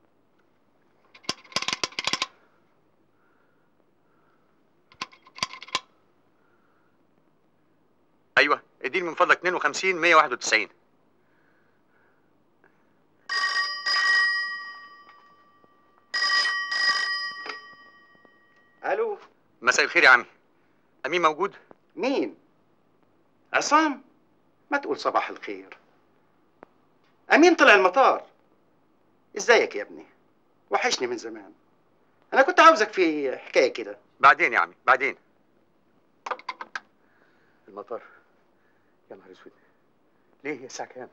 ايوه اديني من فضلك 52 191. الو مساء الخير يا عمي. امين موجود؟ مين؟ عصام؟ ما تقول صباح الخير. امين طلع المطار. ازيك يا ابني؟ وحشني من زمان. انا كنت عاوزك في حكايه كده. بعدين يا عمي بعدين. المطار؟ يا نهار اسود، ليه؟ هي الساعه كام؟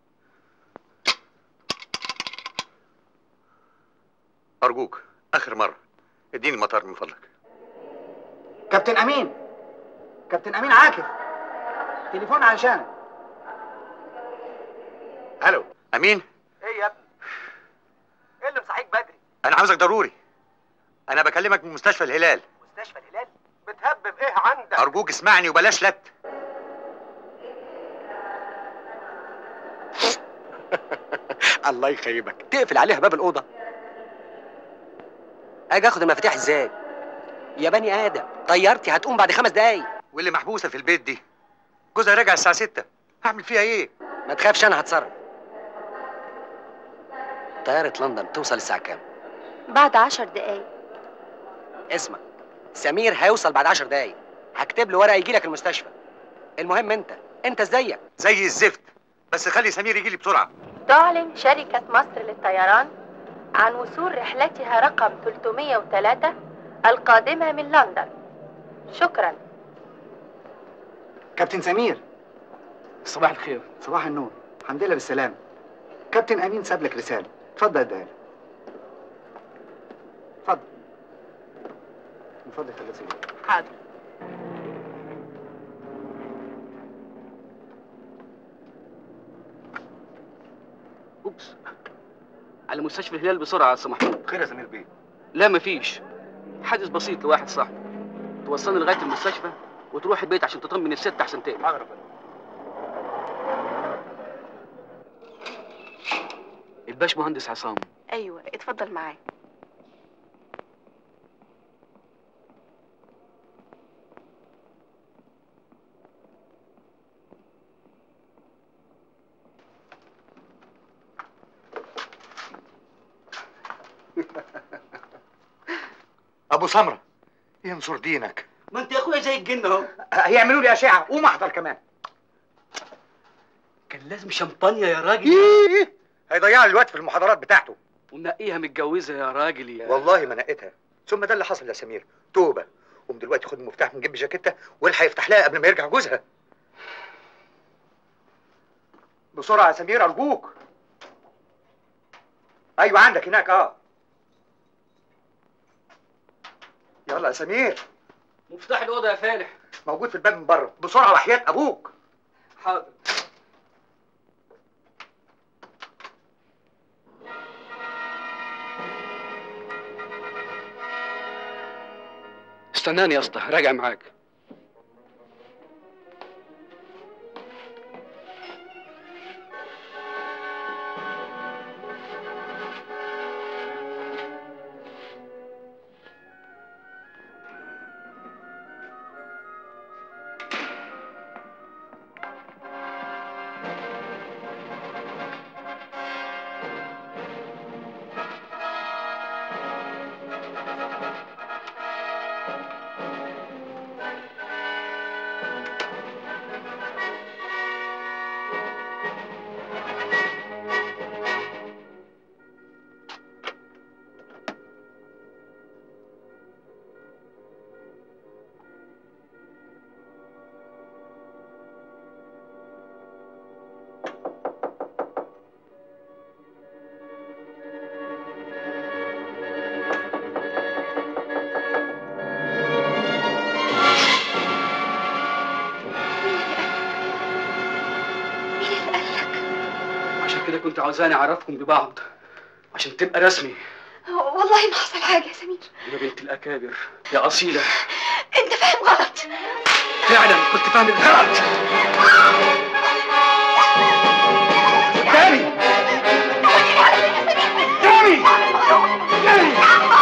ارجوك اخر مره اديني المطار من فضلك. كابتن امين، كابتن امين عاكف، تليفون علشانك. الو امين. ايه يا ابني؟ ايه اللي مصحيك بدري؟ انا عاوزك ضروري. انا بكلمك من مستشفى الهلال. مستشفى الهلال؟ بتهبب ايه عندك؟ ارجوك اسمعني وبلاش لت. الله يخيبك، تقفل عليها باب الاوضه. اجي اخد المفاتيح ازاي؟ يا بني ادم طيارتي هتقوم بعد 5 دقايق. واللي محبوسه في البيت دي جوزها راجع الساعه 6، هعمل فيها ايه؟ ما تخافش انا هتصرف. طياره لندن توصل الساعه كام؟ بعد 10 دقايق. اسمع، سمير هيوصل بعد 10 دقايق. هكتب له ورقه يجي لك المستشفى. المهم انت ازيك؟ زي الزفت. بس خلي سمير يجي لي بسرعه. تعلن شركة مصر للطيران عن وصول رحلتها رقم 303 القادمة من لندن. شكرا. كابتن سمير. صباح الخير. صباح النور. الحمد لله بالسلامة. كابتن أمين ساب لك رسالة، اتفضل اديها له. اتفضل. من فضلك يا سمير. حاضر. اوبس. على مستشفى الهلال بسرعة يا أستاذ محمود. خير يا سمير بيه؟ لا مفيش. حادث بسيط لواحد صاحبي. توصلني لغاية المستشفى وتروح البيت عشان تطمن الست أحسن تاني. حاضر يا فندم. الباش مهندس عصام. ايوه اتفضل معايا. ابو سمره ينصر دينك. ما انت يا اخويا زي الجن اهو. هيعملوا لي أشعة، قوم احضر كمان. كان لازم شمبانيا يا راجل. هيضيع لي الوقت في المحاضرات بتاعته. ومنقيها متجوزة يا راجل يا. والله ما نقيتها. ثم ده اللي حصل يا سمير. توبه. قوم دلوقتي خد المفتاح من جنب جاكيتها والحق يفتح لها قبل ما يرجع جوزها. بسرعه يا سمير ارجوك. ايوه عندك هناك. يلا يا سمير. مفتاح الأوضة يا فالح. موجود في الباب من بره. بسرعه وحياة ابوك. حاضر. استناني يا اسطى، راجع معاك. كده كنت عاوزاني اعرفكم ببعض عشان تبقى رسمي. والله ما حصل حاجة يا سمير. يا بنت الأكابر يا أصيلة. أنت فاهم غلط. فعلا كنت فاهم غلط. داني داني داني.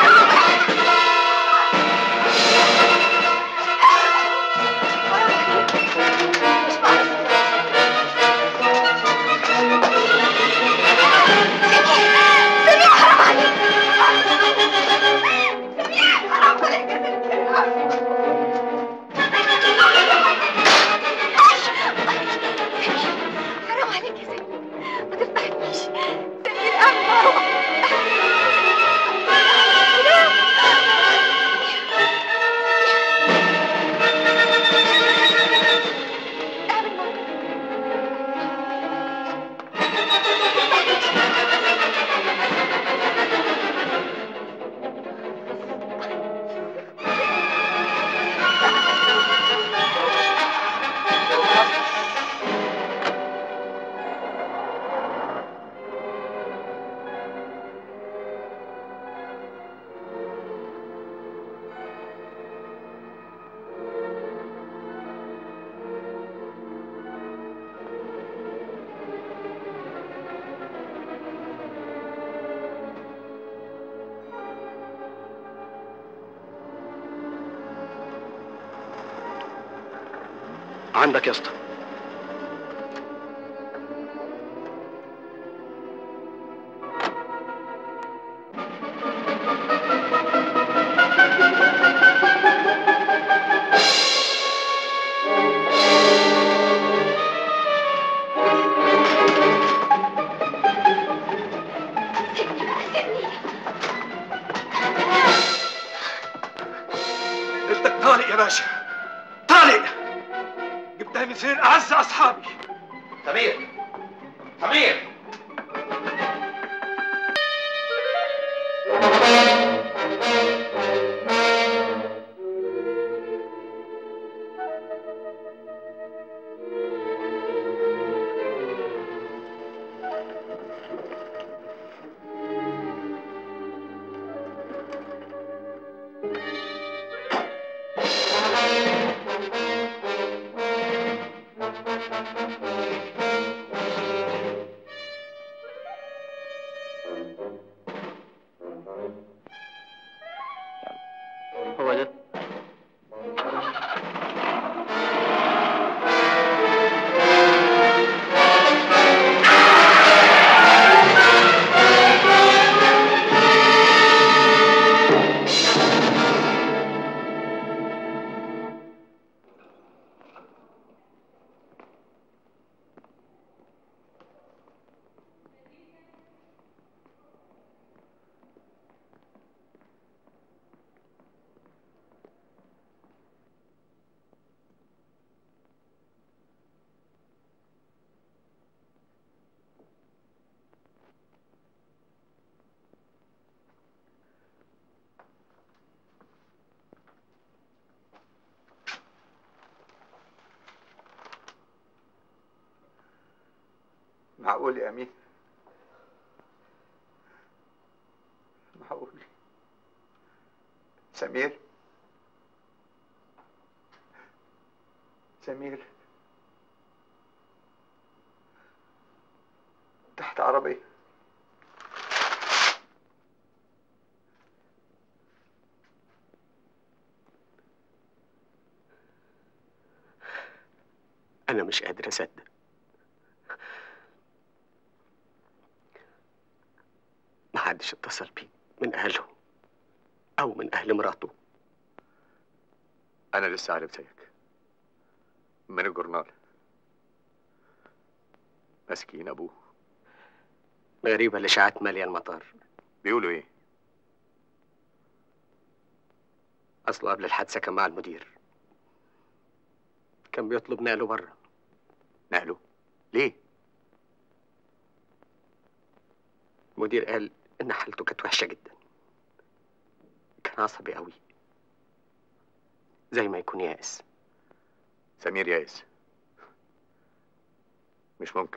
عندك يا اسطى. طالق يا باشا، طالق. جبتها من سنين اعز اصحابي. سمير، سمير. هو ده. معقول يا أمين؟ معقول؟ سمير؟ سمير؟ تحت عربية؟ أنا مش قادر أصدق. محدش اتصل بيه من أهله أو من أهل مراته. أنا لسه عارف زيك من الجورنال. مسكين أبوه. غريبة الإشاعات مالية المطار. بيقولوا إيه؟ أصله قبل الحادثة كان مع المدير، كان بيطلب نقله بره. نقله؟ ليه؟ المدير قال إن حالته كانت وحشة جدا، كان عصبي قوي، زي ما يكون يائس. سمير يائس؟ مش ممكن.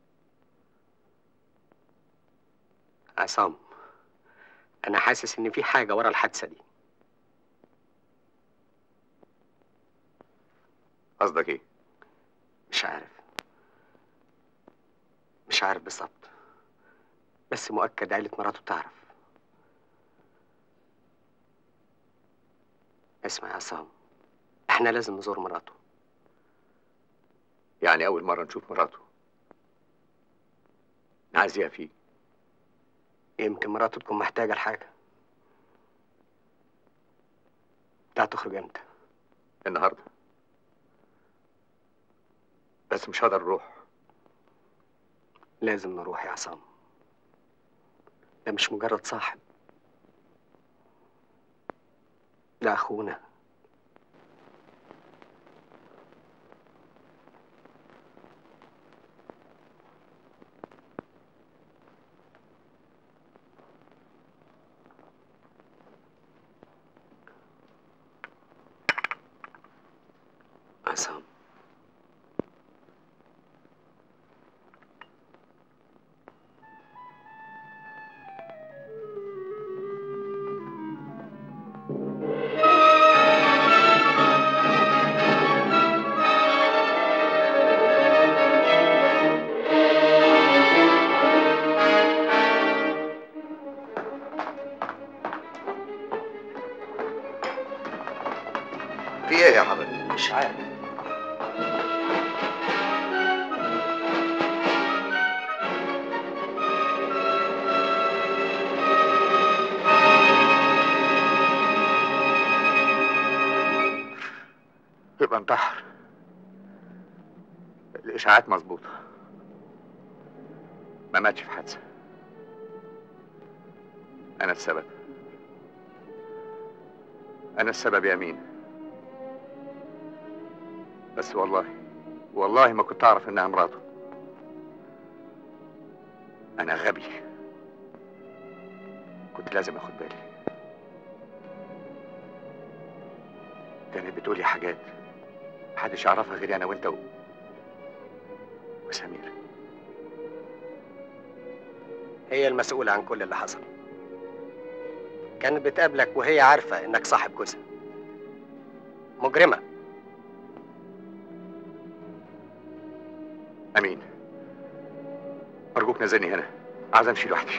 عصام، أنا حاسس إن في حاجة ورا الحادثة دي. قصدك إيه؟ مش عارف بالظبط، بس مؤكد عيلة مراته تعرف. اسمع يا عصام، احنا لازم نزور مراته. يعني أول مرة نشوف مراته نعزيها فيه. يمكن مراته تكون محتاجة لحاجة. انت هتخرج امتى؟ النهاردة، بس مش هقدر أروح. لازم نروح يا عصام، ده مش مجرد صاحب، ده أخونا. عصام، في إيه يا حضرتك؟ مش عارف. يبقى انتحر. الإشاعات مظبوطة، ما ماتش في حادثة. أنا السبب. أنا السبب يا أمين. بس والله ما كنت اعرف انها مراته. انا غبي، كنت لازم اخد بالي. كانت بتقولي حاجات محدش يعرفها غيري انا وانت وسمير. هي المسؤولة عن كل اللي حصل. كانت بتقابلك وهي عارفة انك صاحب جوزها. مجرمة. امين، ارجوك نزلني هنا، عايز امشي لوحدي.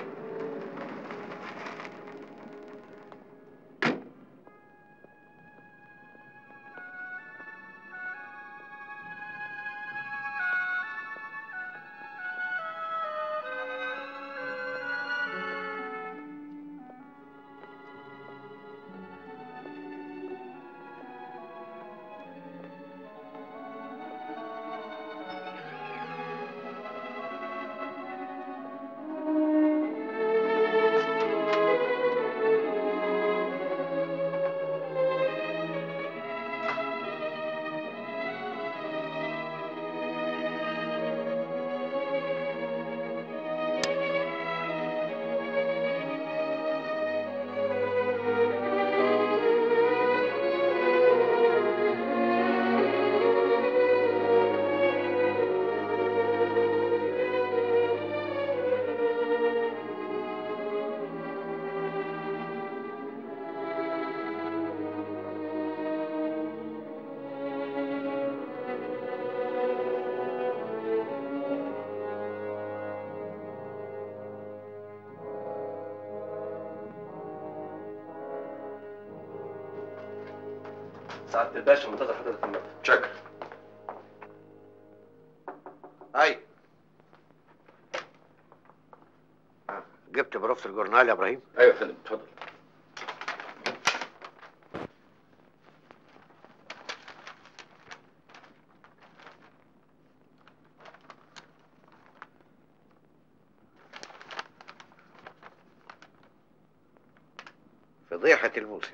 سعادة الباشا منتظر حضرتك في المكتب. شكرا. اي جبت بروفة الجورنال يا ابراهيم؟ ايوه يا فندم، اتفضل. فضيحة الموسم.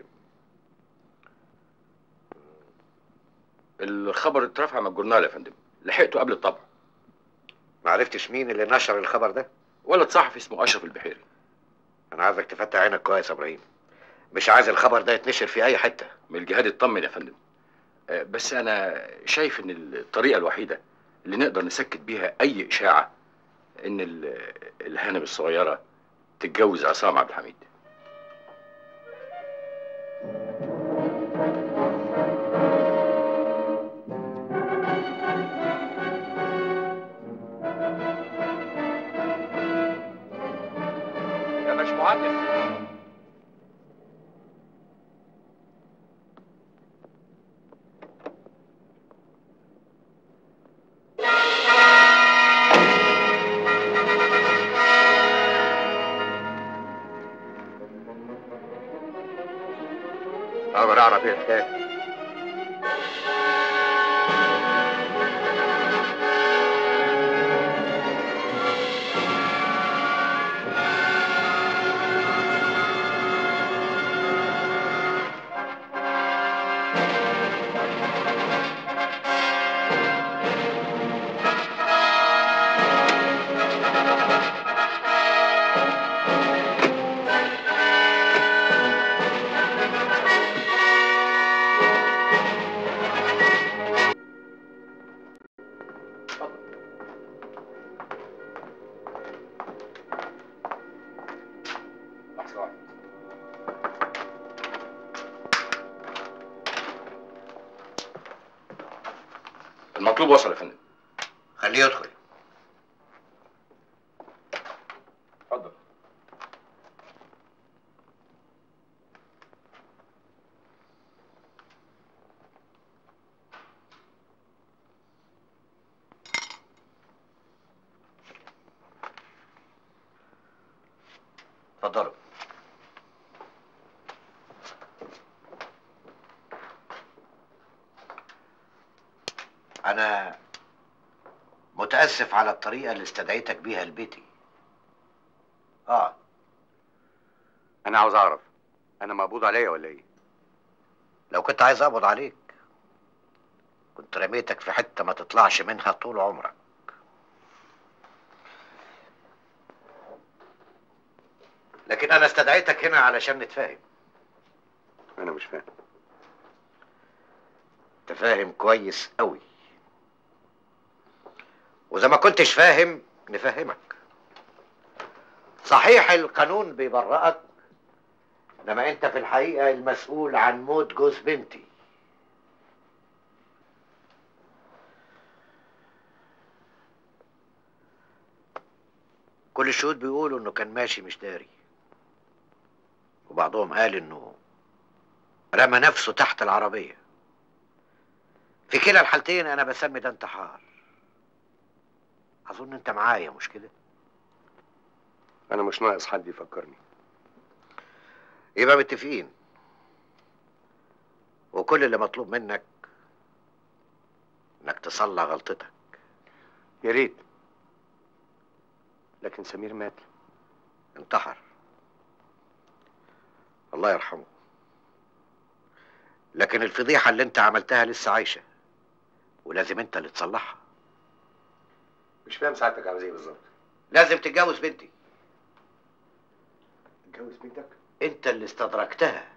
الخبر اترفع من الجورنال يا فندم، لحقته قبل الطبع. ما عرفتش مين اللي نشر الخبر ده؟ ولد صحفي اسمه اشرف البحيري. انا عايزك تفتح عينك كويس يا ابراهيم، مش عايز الخبر ده يتنشر في اي حته. من الجهاد اطمن يا فندم، بس انا شايف ان الطريقه الوحيده اللي نقدر نسكت بيها اي اشاعه ان الهانم الصغيره تتجوز عصام عبد الحميد. يا باشمهندس، اقدر اعرف ايه الحكايه؟ المطلوب وصل يا فندم. خليه يدخل. اتفضل. اتفضلوا. أنا متأسف على الطريقة اللي استدعيتك بيها لبيتي. انا عاوز اعرف، انا مقبوض عليا ولا ايه؟ لو كنت عايز أقبض عليك كنت رميتك في حتة ما تطلعش منها طول عمرك. لكن أنا استدعيتك هنا علشان نتفاهم. أنا مش فاهم. أنت فاهم كويس أوي، وإذا ما كنتش فاهم نفهمك. صحيح القانون بيبرئك، إنما أنت في الحقيقة المسؤول عن موت جوز بنتي. كل الشهود بيقولوا إنه كان ماشي مش داري، وبعضهم قال إنه رمى نفسه تحت العربية. في كلا الحالتين أنا بسمي ده انتحار. أظن أنت معايا مش كده؟ أنا مش ناقص حد يفكرني. يبقى متفقين، وكل اللي مطلوب منك إنك تصلح غلطتك. يا ريت، لكن سمير مات. انتحر، الله يرحمه. لكن الفضيحة اللي انت عملتها لسه عايشة، ولازم انت اللي تصلحها. مش فاهم سعادتك عاوز ايه بالظبط؟ لازم تتجوز بنتي. اتجوز بنتك؟ انت اللي استدركتها.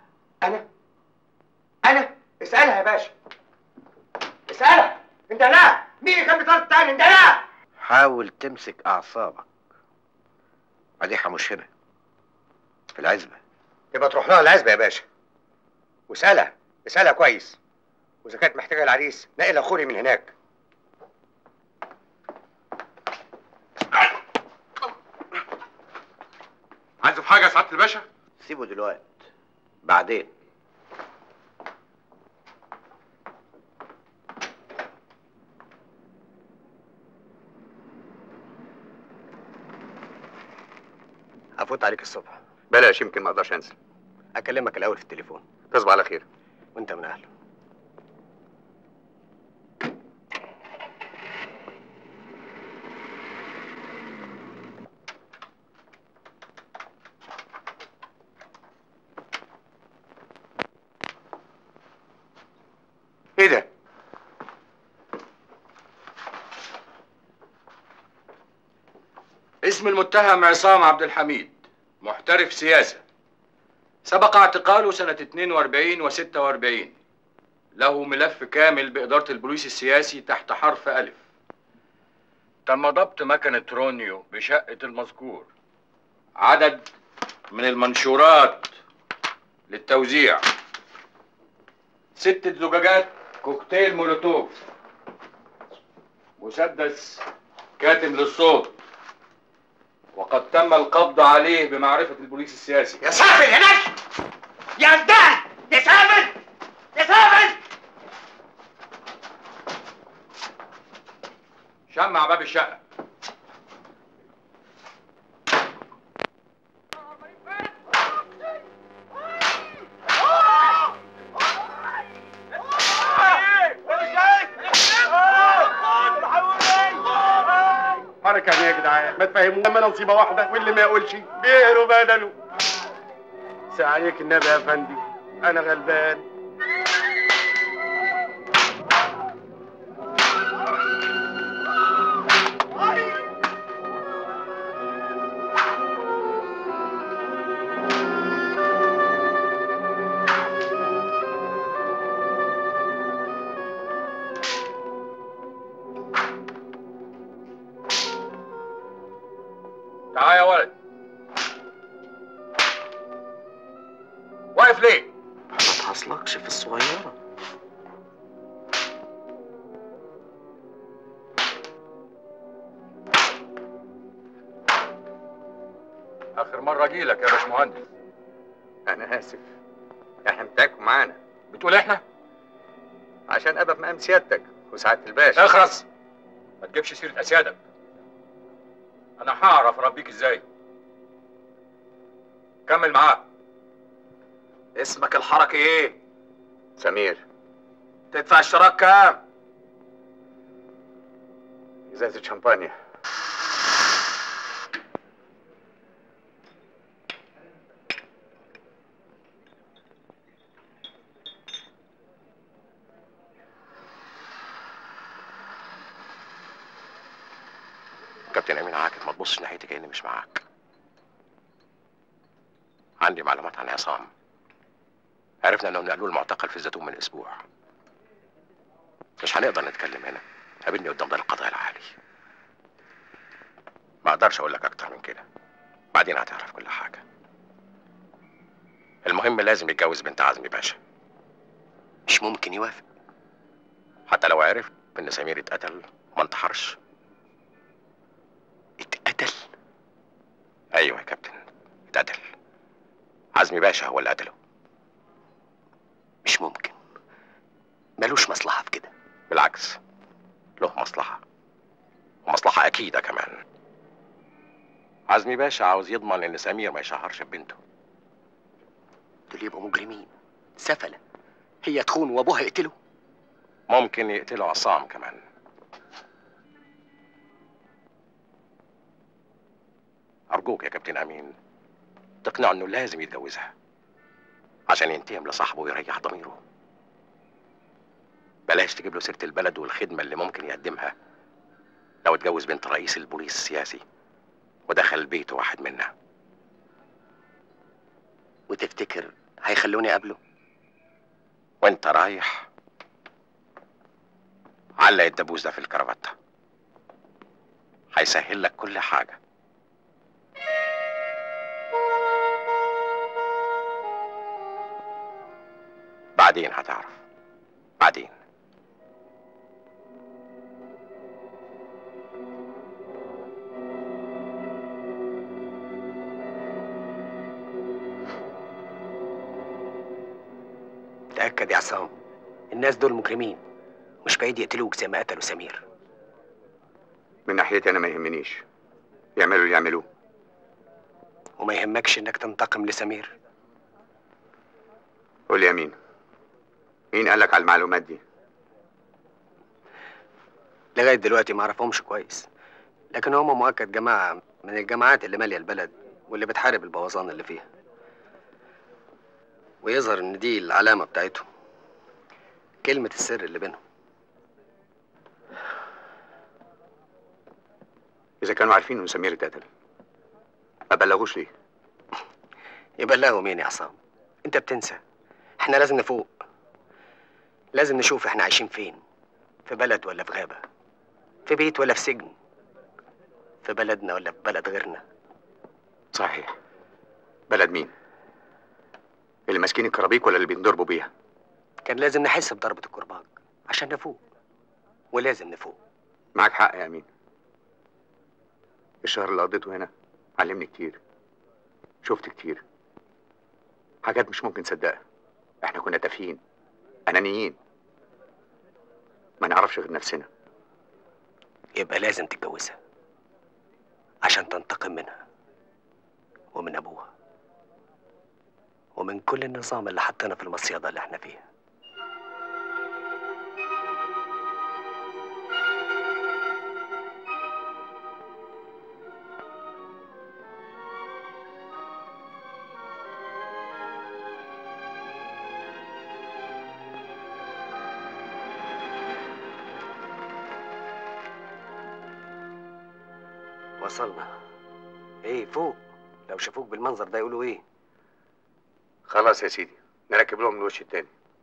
انا اسالها يا باشا، اسالها. انت لا، مين اللي كان بيطلع تاني؟ انت لا. حاول تمسك اعصابك. مديحة مش هنا، في العزبة. يبقى تروح لها العزبة يا باشا واسألها، اسألها كويس، وإذا كانت محتاجة العريس نقل أخوري من هناك. عايزه في حاجه يا سعاده الباشا؟ سيبه دلوقتي، بعدين. هفوت عليك الصبح. بلاش، يمكن ما اقدرش انزل. أكلمك الأول في التليفون. تصبح على خير. وأنت من أهله. ايه ده؟ اسم المتهم عصام عبد الحميد، محترف سياسة، سبق اعتقاله سنة 42 و46. له ملف كامل بإدارة البوليس السياسي تحت حرف ألف. تم ضبط مكنة رونيو بشقة المذكور، عدد من المنشورات للتوزيع، 6 زجاجات كوكتيل مولوتوف، مسدس كاتم للصوت، وقد تم القبض عليه بمعرفة البوليس السياسي. يا سافل هناك، يا ابدال، يا سافل، يا سافل. شمع باب الشقة. حركة يا جدعان، ما تفهموه. لما نصيبة واحدة واللي ما يقولش بيهروا بدنه. سعيك النبي يا فندي، أنا غلبان. تعال يا ولد. واقف ليه؟ ما تحصلكش في الصغيرة. آخر مرة أجيلك يا باشمهندس. أنا آسف، إحنا بتاعكم معانا. بتقول إحنا؟ عشان أبقى في مقام سيادتك وسعادة الباشا. اخرس، ما تجيبش سيرة أسيادك. أنا هعرف أربيك إزاي. كمل معاه. اسمك الحركي إيه؟ سمير. تدفع اشتراك كام؟ إزازة شمبانيا. كابتن امين عاكف ما تبصش ناحيتي كاني مش معاك. عندي معلومات عن عصام. عرفنا انهم نقلوه المعتقل في الزيتون من اسبوع. مش هنقدر نتكلم هنا، قابلني قدام دار القضاء العالي. ما اقدرش اقول لك اكتر من كده، بعدين هتعرف كل حاجه. المهم لازم يتجوز بنت عزمي باشا. مش ممكن يوافق. حتى لو عرف ان سمير اتقتل ما انتحرش. اتقتل؟ ايوه يا كابتن، اتقتل. عزمي باشا هو اللي قتله. مش ممكن، ملوش مصلحة في كده. بالعكس، له مصلحة، ومصلحة أكيدة كمان. عزمي باشا عاوز يضمن إن سمير ما يشهرش ببنته. دول يبقوا مجرمين، سفلة. هي تخون وأبوها يقتله؟ ممكن يقتلوا عصام كمان. أرجوك يا كابتن أمين تقنعه إنه لازم يتجوزها عشان ينتقم لصاحبه ويريح ضميره. بلاش تجيب له سيرة البلد والخدمة اللي ممكن يقدمها لو اتجوز بنت رئيس البوليس السياسي ودخل بيته واحد منا. وتفتكر هيخلوني اقابله؟ وانت رايح علق الدبوس ده في الكرافتة، هيسهل لك كل حاجة. بعدين هتعرف، بعدين. تأكد يا عصام، الناس دول مجرمين، مش بعيد يقتلوك زي ما قتلوا سمير. من ناحيتي انا ما يهمنيش، يعملوا اللي يعملوه. وما يهمكش انك تنتقم لسمير؟ قول لي يا مين، مين قالك على المعلومات دي؟ لغاية دلوقتي ما اعرفهمش كويس، لكن هم مؤكد جماعة من الجماعات اللي مالية البلد واللي بتحارب البوظان اللي فيها. ويظهر ان دي العلامة بتاعتهم، كلمة السر اللي بينهم. اذا كانوا عارفين ان سمير اتقتل ما بلغوش ليه؟ يبلغوا مين يا عصام؟ انت بتنسى، احنا لازم نفوق، لازم نشوف احنا عايشين فين، في بلد ولا في غابة، في بيت ولا في سجن، في بلدنا ولا في بلد غيرنا. صحيح، بلد مين؟ اللي ماسكين الكرابيك ولا اللي بينضربوا بيها؟ كان لازم نحس بضربة الكرباج عشان نفوق، ولازم نفوق. معاك حق يا امين. الشهر اللي قضيته هنا علمني كتير، شفت كتير حاجات مش ممكن تصدقها. احنا كنا تافهين، انانيين، ما نعرفش غير نفسنا. يبقى لازم تتجوزها عشان تنتقم منها ومن ابوها ومن كل النظام اللي حطنا في المصيدة اللي احنا فيها. وصلنا. ايه فوق، لو شافوك بالمنظر ده يقولوا ايه؟ خلاص يا سيدي، نركب لهم الوش التاني.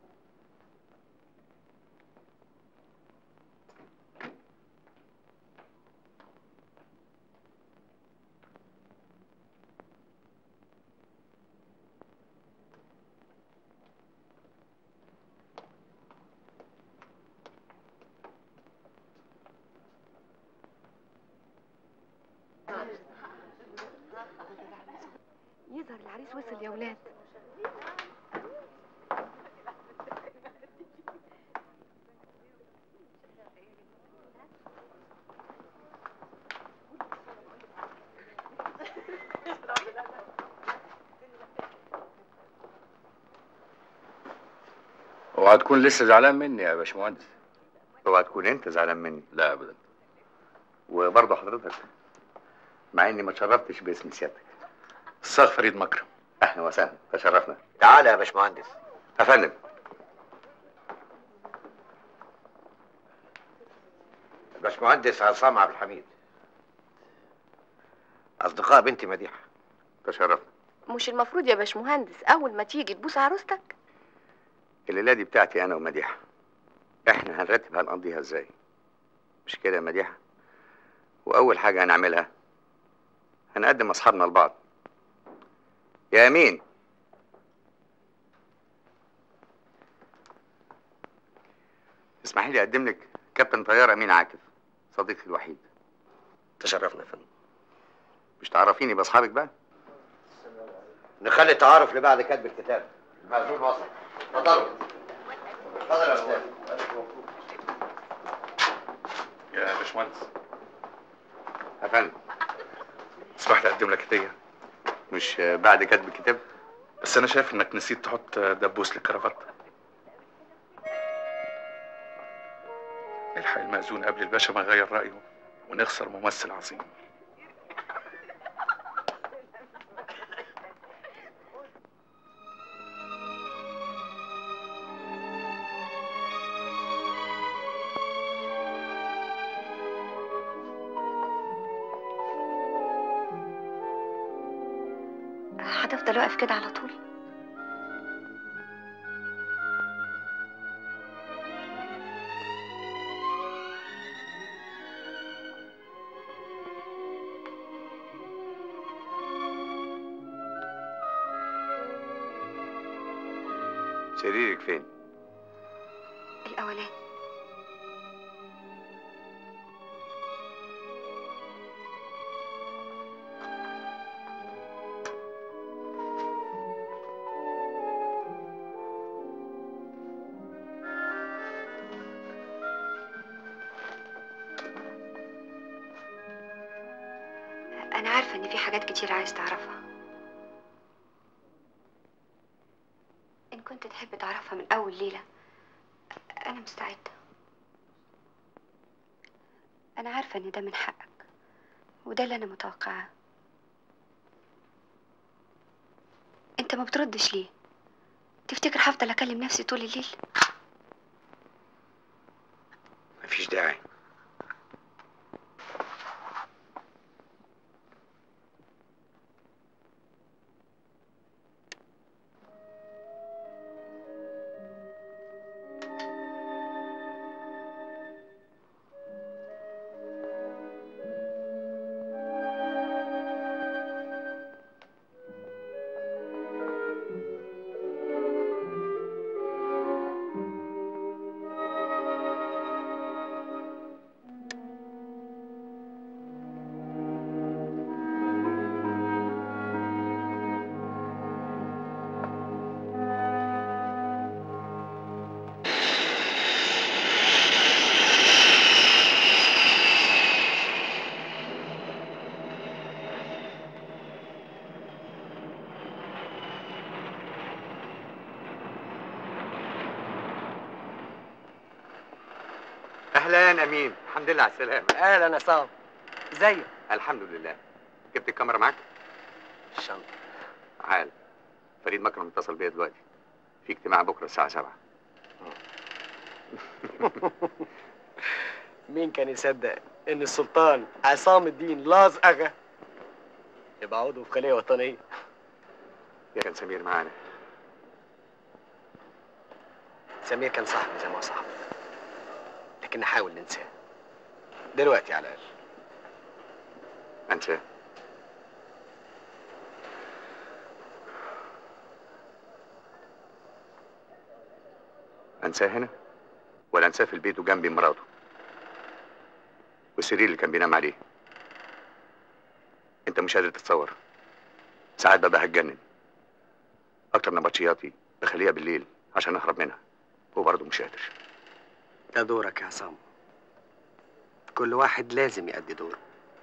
يظهر العريس وصل يا ولاد. اوعى تكون لسه زعلان مني يا باشمهندس. اوعى تكون انت زعلان مني. لا ابدا. وبرضه حضرتك، مع اني ما اتشرفتش باسم سيادتك. الصاغ فريد مكرم. اهلا وسهلا، تشرفنا. تعالى يا باشمهندس. يا فندم. باشمهندس عصام عبد الحميد. اصدقاء بنتي مديحه. تشرفنا. مش المفروض يا باشمهندس اول ما تيجي تبوس عروستك؟ الليله دي بتاعتي انا ومديحه، احنا هنرتب هنقضيها ازاي، مش كده يا مديحه؟ واول حاجه هنعملها هنقدم اصحابنا لبعض. يا امين، اسمحي لي اقدم لك كابتن طيار امين عاكف، صديقي الوحيد. تشرفنا يا فندم. مش تعرفيني باصحابك بقى؟ نخلي التعارف لبعد كتب الكتاب. المأذون وصل. اتفضلوا. اتفضل يا استاذ. يا باشمهندس. يا فندم. اسمح لي اقدم لك هديه. مش بعد كتب الكتاب؟ بس انا شايف انك نسيت تحط دبوس للكرافات. الحق المأذون قبل الباشا ما يغير رأيه ونخسر ممثل عظيم. هتفضل واقف كده على طول؟ سريرك فين؟ الأولاني. أنا عارفة إن في حاجات كتير عايز تعرفها. إن كنت تحب تعرفها من أول ليلة أنا مستعدة. أنا عارفة إن ده من حقك وده اللي أنا متوقعاه. أنت ما بتردش ليه؟ تفتكر هفضل أكلم نفسي طول الليل؟ مفيش داعي. اهلا امين، الحمد لله على السلامه. اهلا يا صاحبي. ازيك؟ الحمد لله. جبت الكاميرا معاك؟ الشنطه. تعال. فريد مكرم اتصل بيا دلوقتي، في اجتماع بكره الساعه 7. مين كان يصدق ان السلطان عصام الدين لاز اغا يبقى عضو في خليه وطنيه؟ كان سمير معانا. سمير كان صاحبي زي ما هو صاحبي، لكن نحاول ننساه دلوقتي على الاقل. انساه؟ انساه هنا ولا انساه في البيت وجنبي مراته والسرير اللي كان بينام عليه؟ انت مش قادر تتصور، ساعات ببقى هتجنن. اكتر نبطشياتي بخليها بالليل عشان اهرب منها وبرضه مش قادر. ده دورك يا عصام، كل واحد لازم يأدي دوره.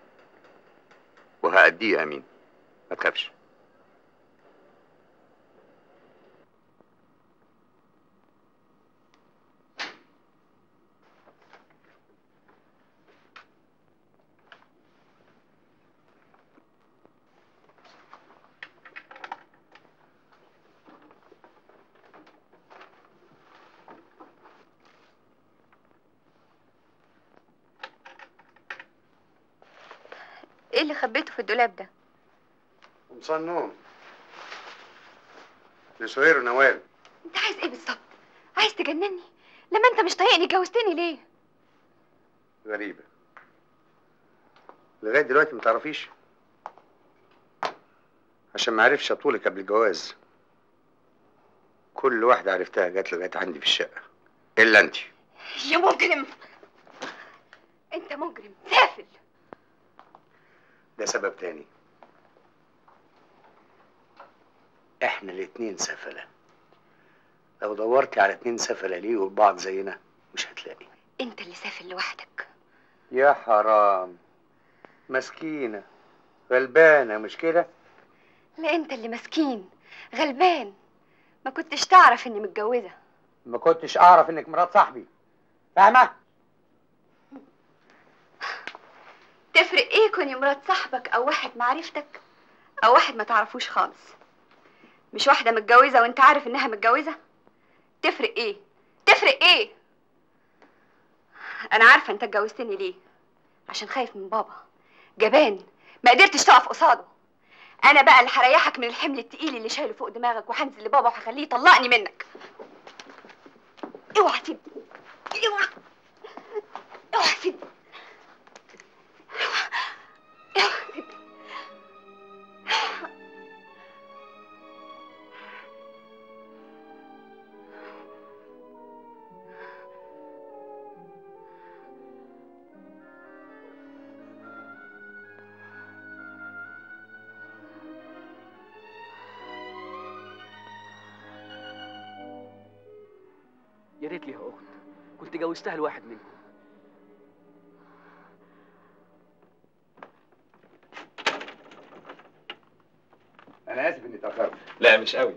وهأديه يا امين، ما تخافش. اللي خبيته في الدولاب ده؟ قمصان نوم لسهير ونوال. انت عايز ايه بالظبط؟ عايز تجنني؟ لما انت مش طايقني اتجوزتني ليه؟ غريبة، لغاية دلوقتي متعرفيش؟ عشان معرفش اطولك قبل الجواز. كل واحدة عرفتها جات لغاية عندي في الشقة إلا أنت. يا مجرم، انت مجرم سافل. ده سبب تاني، احنا الاتنين سفلة. لو دورتي على اتنين سفلة ليقوا لبعض زينا مش هتلاقي. انت اللي سافل لوحدك. يا حرام، مسكينة غلبانة مش كده؟ لا انت اللي مسكين غلبان، ما كنتش تعرف اني متجوزة. ما كنتش اعرف انك مرات صاحبي، فاهمة؟ تفرق ايه كوني مرات صاحبك او واحد معرفتك او واحد ما تعرفوش خالص؟ مش واحدة متجوزة وانت عارف انها متجوزة؟ تفرق ايه؟ تفرق ايه؟ انا عارفة انت اتجوزتني ليه، عشان خايف من بابا جبان ما قدرتش تقف قصاده. انا بقى اللي هريحك من الحمل التقيل اللي شايله فوق دماغك، وهنزل لبابا وهخليه يطلقني منك. اوعى تسيبني، اوعى اوعى تسيبني، اوعى تسيبني. يا ريت ليها اخت كنت جوزتها لواحد منكم. انا اسف اني اتاخرت. لا مش قوي.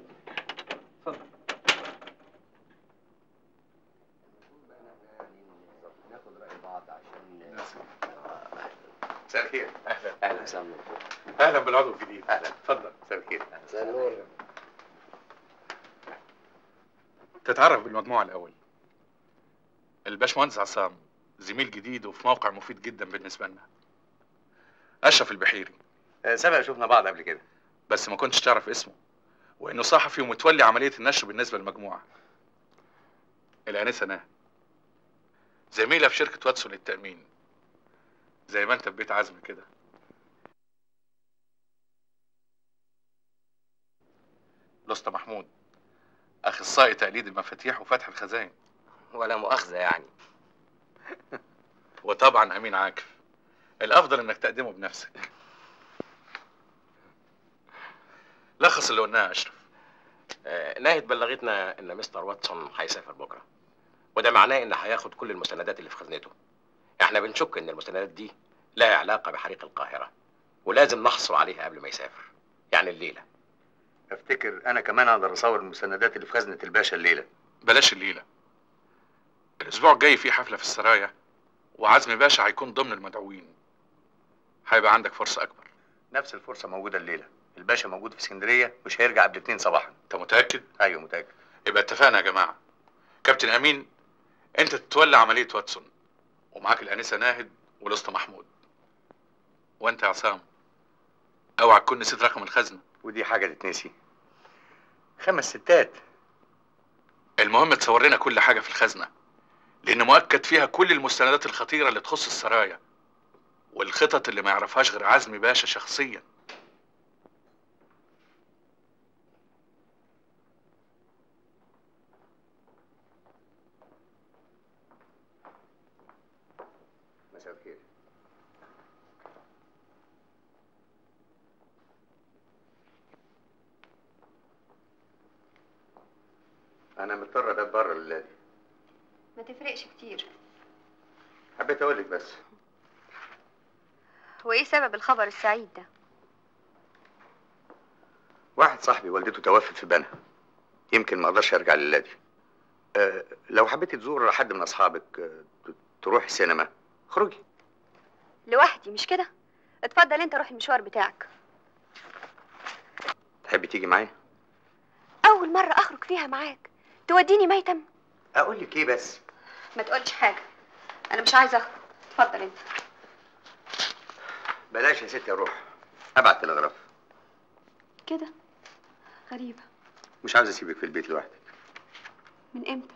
ناخد رأي بعض عشان مساء الخير. اهلا وسهلا. اهلا بالعضو الجديد. اهلا. اتفضل. مساء الخير. مساء النور. تتعرف بالمجموعة الأول. الباشمهندس عصام زميل جديد وفي موقع مفيد جدا بالنسبة لنا. أشرف البحيري سبق شفنا بعض قبل كده، بس ما كنتش تعرف اسمه، وإنه صحفي ومتولي عملية النشر بالنسبة للمجموعة. الآنسة ناهد زميلة في شركة واتسون للتأمين، زي ما أنت في بيت عزم كده. الأسطى محمود أخصائي تقليد المفاتيح وفتح الخزائن. ولا مؤاخذة يعني. وطبعا أمين عاكف، الأفضل إنك تقدمه بنفسك. لخص اللي قلناه يا أشرف. ناهد بلغتنا إن مستر واتسون هيسافر بكرة، وده معناه إن هياخد كل المستندات اللي في خزنته. إحنا بنشك إن المستندات دي لها علاقة بحريق القاهرة، ولازم نحصل عليها قبل ما يسافر، يعني الليلة. افتكر انا كمان اقدر اصور المستندات اللي في خزنة الباشا الليلة. بلاش الليلة، الأسبوع الجاي في حفلة في السرايا، وعزمي باشا هيكون ضمن المدعوين. هيبقى عندك فرصة أكبر. نفس الفرصة موجودة الليلة، الباشا موجود في اسكندرية، مش هيرجع قبل 2 صباحا. أنت متأكد؟ أيوه متأكد. يبقى اتفقنا يا جماعة. كابتن أمين أنت تتولى عملية واتسون، ومعاك الآنسة ناهد والأسطى محمود. وأنت يا عصام اوعى تكون نسيت رقم الخزنة. ودي حاجة تتنسي؟ 5 ستات. المهم تصور لنا كل حاجة في الخزنة، لأن مؤكد فيها كل المستندات الخطيرة اللي تخص السرايا والخطط اللي ما يعرفهاش غير عزمي باشا شخصيا. مساء الخير. أنا مضطر أبات بره الليلة دي. ما تفرقش كتير. حبيت أقول لك بس. هو ايه سبب الخبر السعيد ده؟ واحد صاحبي والدته توفت في بنها، يمكن ما اقدرش ارجع الليله دي. لو حبيتي تزور حد من اصحابك، تروحي السينما، اخرجي. لوحدي مش كده؟ اتفضل انت روح المشوار بتاعك. تحبي تيجي معايا؟ اول مرة اخرج فيها معاك، توديني ميتم؟ اقول لك ايه بس؟ ما تقولش حاجة، انا مش عايزة اخرج. اتفضل انت. بلاش يا ستي اروح، ابعت تلغراف. كده غريبة. مش عاوز اسيبك في البيت لوحدك. من امتى؟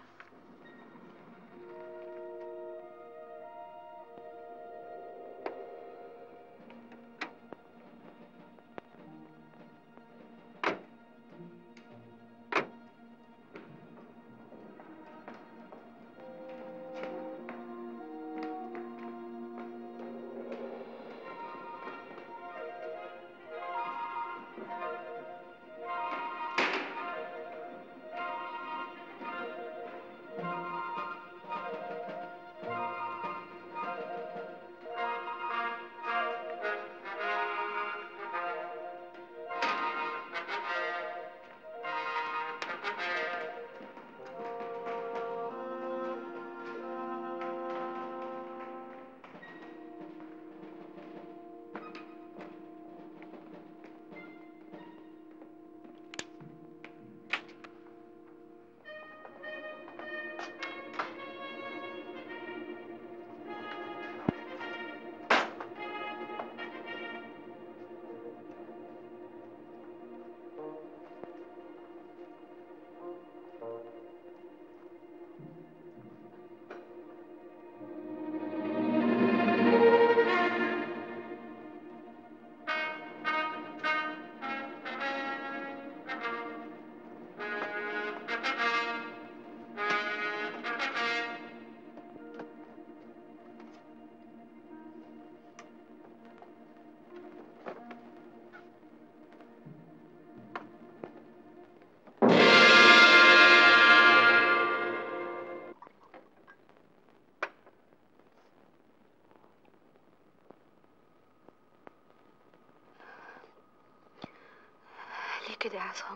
ليه كده يا عصام؟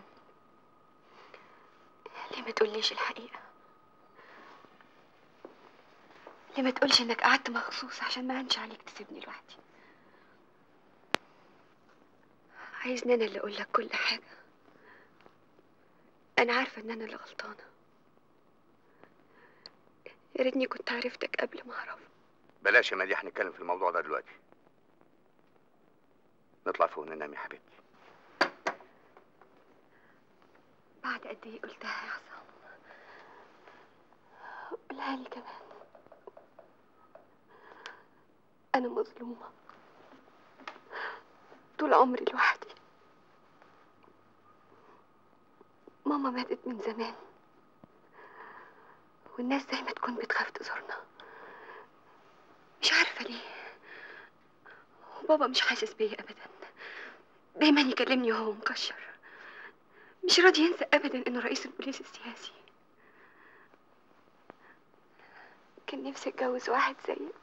ليه ما تقوليش الحقيقة؟ ليه ما تقولش انك قعدت مخصوص عشان ما هنش عليك تسيبني لوحدي؟ عايزني انا اللي اقول لك كل حاجة؟ انا عارفة ان انا اللي غلطانة. يا ريتني كنت عرفتك قبل ما اعرف. بلاش يا مديح نتكلم في الموضوع ده دلوقتي. نطلع فوق ننام يا حبيبتي. بعد قد ايه قلتها يا عصام؟ قولها لي كمان. انا مظلومة، طول عمري لوحدي. ماما ماتت من زمان، والناس زي ما تكون بتخاف تزورنا. مش عارفة ليه. وبابا مش حاسس بيا ابدا، دايما يكلمني وهو مكشر، مش راضي ينسى ابدا انه رئيس البوليس السياسي. كان نفسي اتجوز واحد زيك،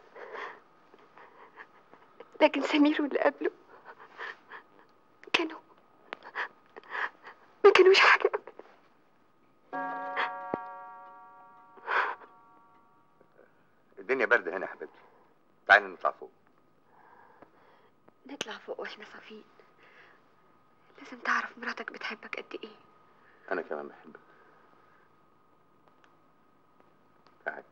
لكن سمير واللي قبله ما كانوش حاجة ابدا. الدنيا باردة هنا يا حبيبتي، تعالي نطلع فوق. نطلع فوق واحنا صافيين. لازم تعرف مراتك بتحبك قد ايه. أنا كمان بحبك. تعالي.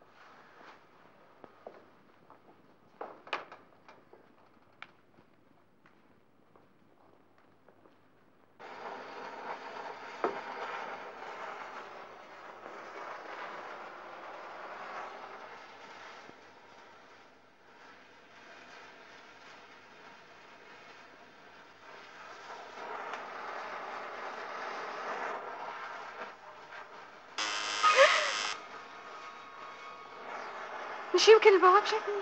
مش يمكن البواب شافني.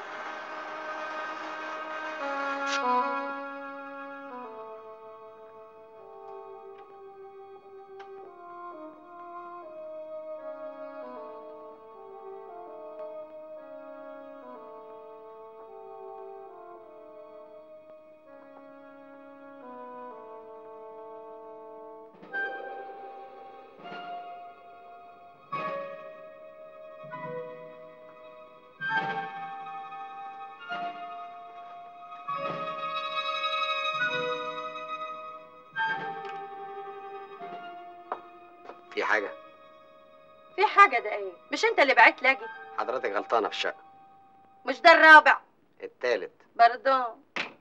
في حاجة؟ في حاجة ده ايه؟ مش انت اللي بعت لاجي؟ حضرتك غلطانة في الشقة. مش ده الرابع؟ التالت. برضو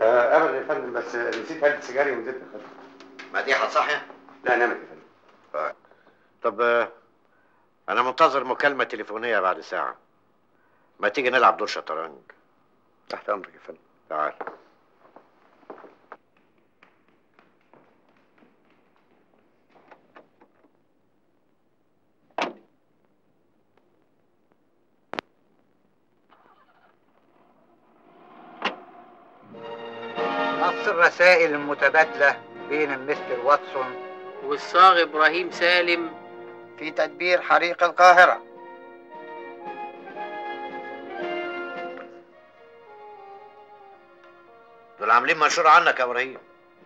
ابدا يا فندم، بس نسيت علبه سيجاري ونزلت يا فندم. مديحه صاحيه؟ لا نامت يا فندم. طب انا منتظر مكالمه تليفونيه بعد ساعه. ما تيجي نلعب دور شطرنج؟ تحت امرك يا فندم. تعال. نص الرسائل المتبادلة بين المستر واتسون والصاغ ابراهيم سالم في تدبير حريق القاهرة. دول عاملين منشور عنك يا ابراهيم.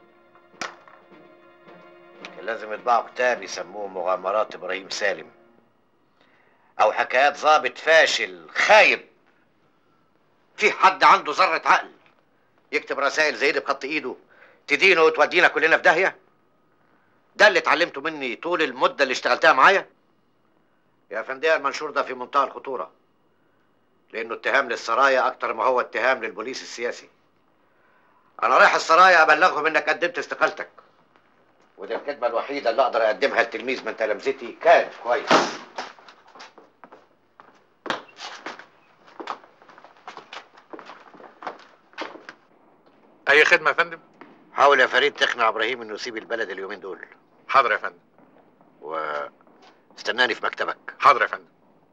كان لازم يطبعوا كتاب يسموه مغامرات ابراهيم سالم، او حكايات ضابط فاشل خايب. في حد عنده ذرة عقل يكتب رسائل زي دي بخط ايده تدينه وتودينا كلنا في داهية؟ ده اللي اتعلمته مني طول المدة اللي اشتغلتها معايا. يا فندم المنشور ده في منتهى الخطورة، لانه اتهام للسرايا اكتر ما هو اتهام للبوليس السياسي. انا رايح السرايا ابلغهم انك قدمت استقالتك، ودي الكلمة الوحيدة اللي اقدر اقدمها لتلميذ من تلامذتي كان كويس. اي خدمه يا فندم. حاول يا فريد تقنع ابراهيم انه يسيب البلد اليومين دول. حاضر يا فندم. واستناني في مكتبك. حاضر يا فندم.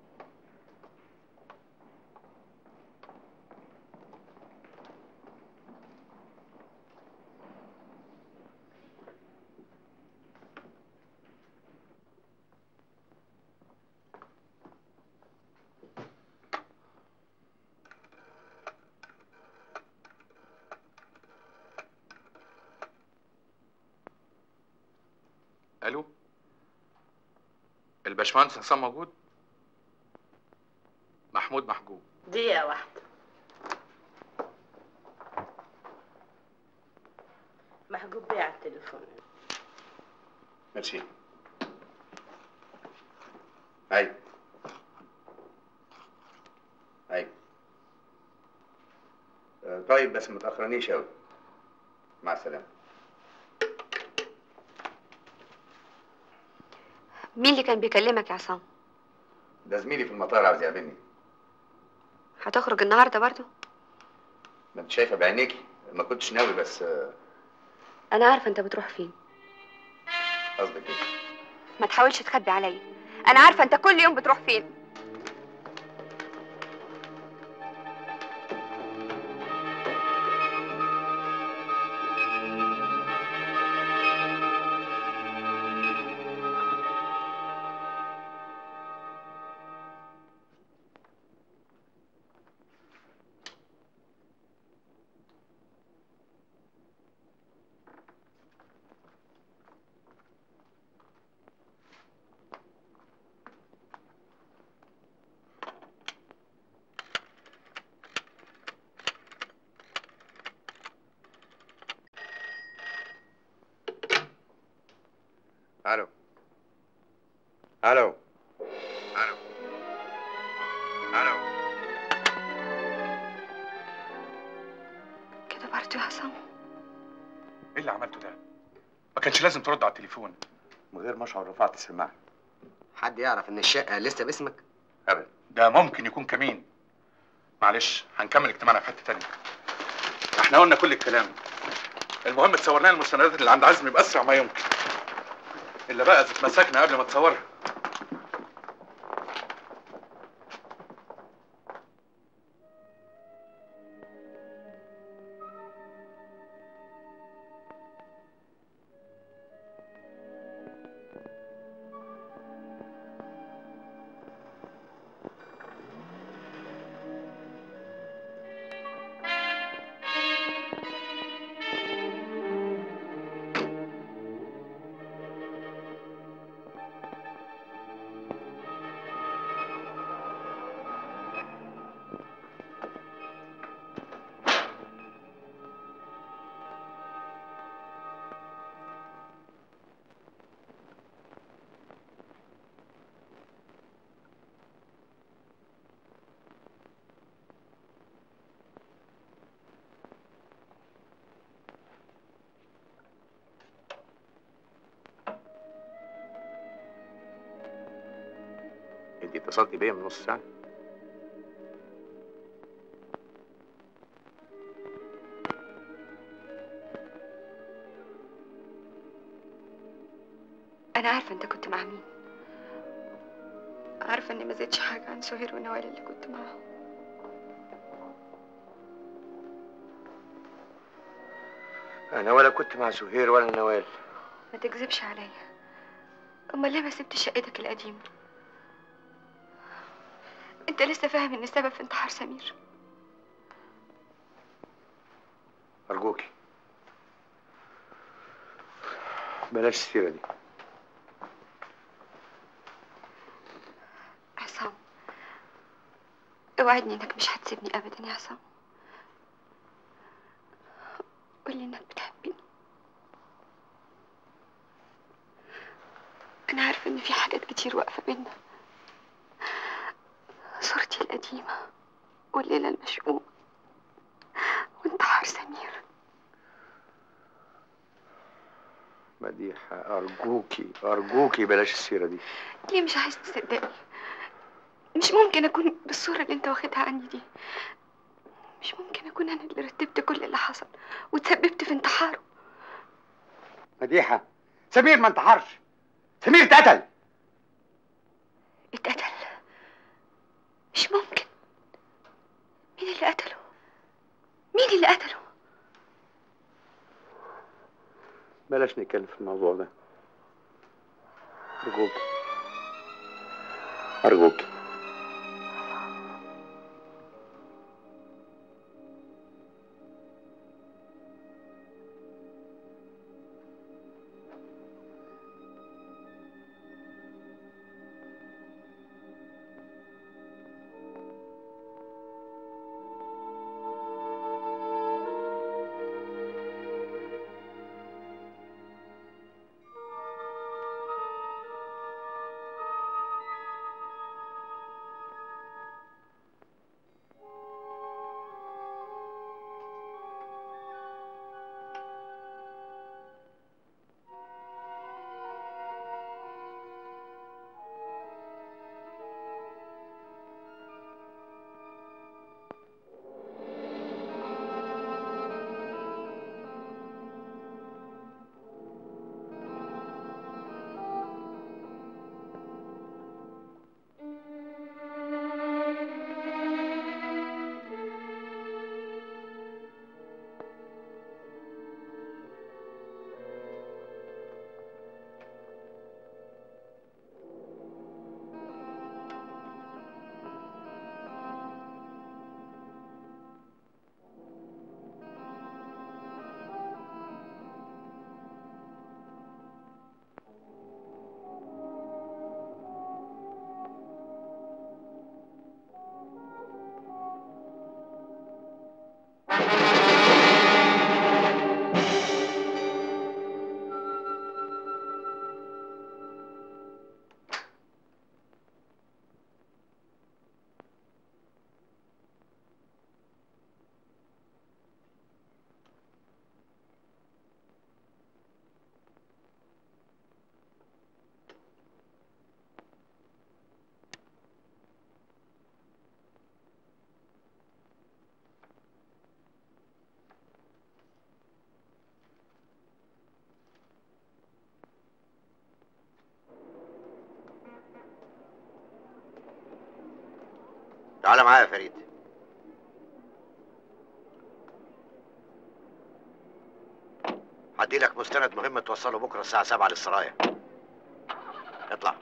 الو، الباشمهندس حسام موجود؟ محمود محجوب. دقيقة واحدة. محجوب بيه على التليفون. ميرسي. ايوه ايوه. طيب بس ما تاخرنيش قوي. مع السلامه. مين اللي كان بيكلمك يا عصام؟ ده زميلي في المطار عاوز يقابلني. هتخرج النهارده برضو؟ ما انت شايفه بعينيكي، ما كنتش ناوي بس. انا عارفه انت بتروح فين. قصدك ايه؟ ما تحاولش تخبي عليا، انا عارفه انت كل يوم بتروح فين. الو الو الو الو. كده برضو يا عصام؟ ايه اللي عملته ده؟ ما كانش لازم ترد على التليفون. من غير ما اشعر رفعت السماعه. حد يعرف ان الشقه لسه باسمك؟ ابدا، ده ممكن يكون كمين. معلش هنكمل اجتماعنا في حته تانيه. احنا قلنا كل الكلام. المهم تصور لنا المستندات اللي عند عزمي باسرع ما يمكن. الا بقى اذا اتمسكنا قبل ما تصورها. انت اتصلتي بيا من نص ساعه. انا عارفه انت كنت مع مين، عارفه اني ما زدتش حاجه عن سهير ونوال اللي كنت معاهم. انا ولا كنت مع سهير ولا نوال. ما تكذبش عليا، امال ليه ما سبتش شقتك القديمه؟ انت لسه فاهم ان السبب في انتحار سمير؟ ارجوكي بلاش السيره دي. عصام، اوعدني انك مش هتسيبني ابدا يا عصام. قولي انك بتحبني. انا عارفه ان في حاجات كتير واقفه بينا، صورتي القديمه والليله المشؤومه وانتحار سمير. مديحة أرجوكي بلاش السيرة دي. ليه مش عايز تصدقني؟ مش ممكن أكون بالصورة اللي أنت واخدها عني دي. مش ممكن أكون أنا اللي رتبت كل اللي حصل وتسببت في انتحاره. مديحة، سمير ما انتحرش، سمير اتقتل. اتقتل؟ مش ممكن. مين اللي قتله؟ مين اللي قتله؟ بلاش نتكلم في الموضوع ده، أرجوكي. تعالى معايا يا فريد. هدي لك مستند مهم توصله بكره الساعه 7 للسرايا. اطلع.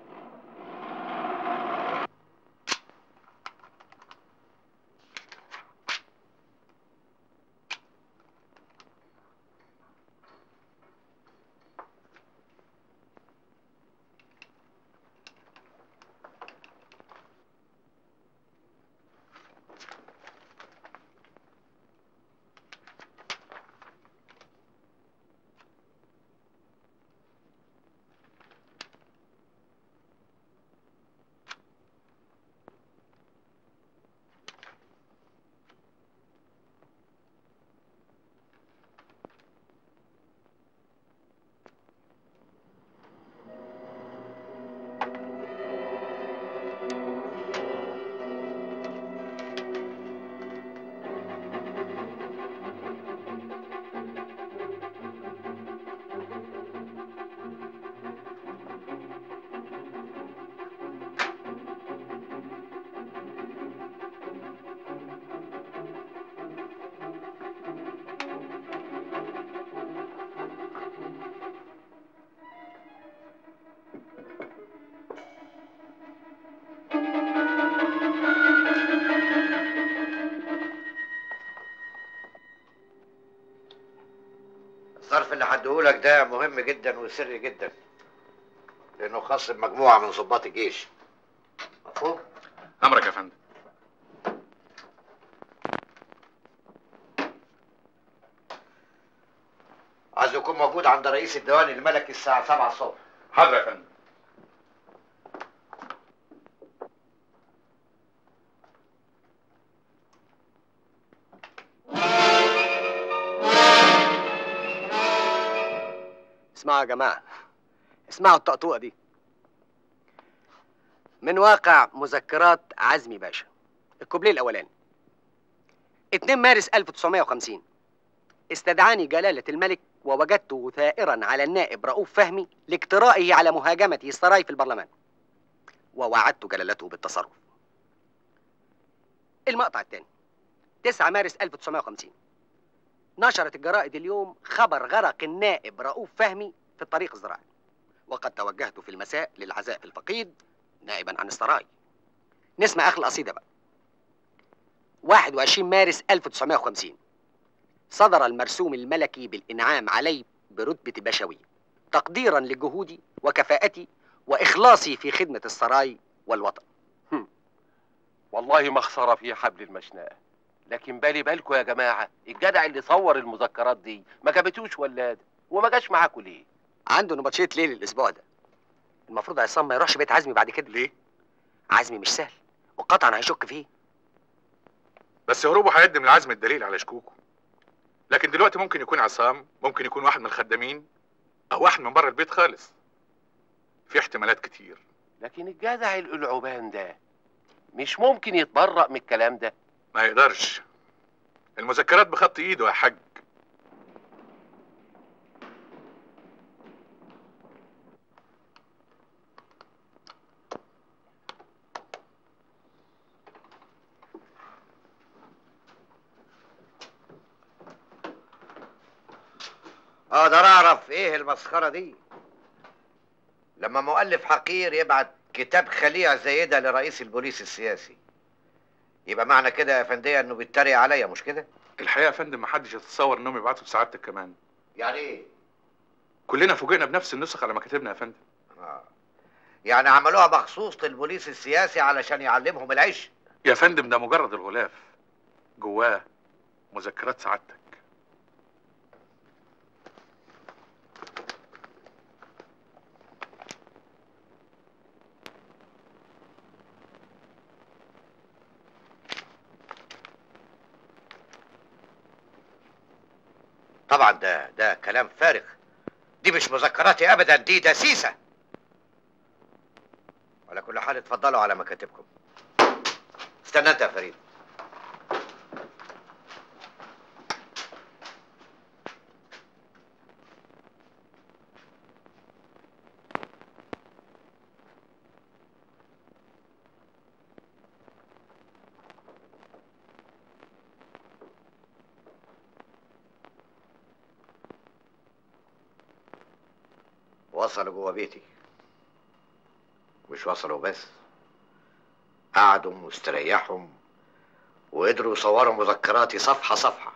الظرف اللي هديهولك ده مهم جدا وسري جدا، لانه خاص بمجموعه من ضباط الجيش. مفهوم؟ امرك يا فندم. عايز يكون موجود عند رئيس الديوان الملكي الساعه 7 الصبح. حاضر يا فندم. اسمعوا يا جماعة، اسمعوا الطقطوقة دي. من واقع مذكرات عزمي باشا، الكوبليه الأولاني. 2 مارس 1950 استدعاني جلالة الملك ووجدته ثائرا على النائب رؤوف فهمي لاجترائه على مهاجمة السراي في البرلمان، ووعدت جلالته بالتصرف. المقطع الثاني 9 مارس 1950 نشرت الجرائد اليوم خبر غرق النائب رؤوف فهمي في الطريق الزراعي، وقد توجهت في المساء للعزاء في الفقيد نائبا عن السراي. نسمع آخر القصيدة بقى. 21 مارس 1950 صدر المرسوم الملكي بالإنعام علي برتبة بشوي تقديرا لجهودي وكفاءتي وإخلاصي في خدمة السراي والوطن. والله مخسرة في حبل المشنقة، لكن بالي بالكوا يا جماعة، الجدع اللي صور المذكرات دي ما جابتوش ولاد وما جاش معاكوا ليه؟ عنده نبطشية ليل الأسبوع ده. المفروض عصام ما يروحش بيت عزمي بعد كده. ليه؟ عزمي مش سهل وقطعا هيشك فيه. بس هروبه هيقدم لعزم الدليل على شكوكه، لكن دلوقتي ممكن يكون عصام، ممكن يكون واحد من الخدامين، او واحد من بره البيت خالص. في احتمالات كتير. لكن الجدع القلعوبان ده مش ممكن يتبرأ من الكلام ده. ما يقدرش، المذكرات بخط ايده يا حاج. اقدر اعرف ايه المسخره دي؟ لما مؤلف حقير يبعت كتاب خليع زي ده لرئيس البوليس السياسي، يبقى معنى كده يا فندية انه بيتريق عليا، مش كده؟ الحقيقه يا فندم ما حدش يتصور انهم يبعتوا لسعادتك كمان. يعني ايه؟ كلنا فوجئنا بنفس النسخ على مكاتبنا يا فندم. يعني عملوها مخصوص للبوليس السياسي علشان يعلمهم العيش؟ يا فندم ده مجرد الغلاف، جواه مذكرات سعادتك. طبعا ده كلام فارغ، دي مش مذكراتي ابدا، دي دسيسه. على كل حال اتفضلوا على مكاتبكم. استنى انت يا فريد. وصلوا جوه بيتي، مش وصلوا بس، قعدوا واستريحوا وقدروا يصوروا مذكراتي صفحة صفحة.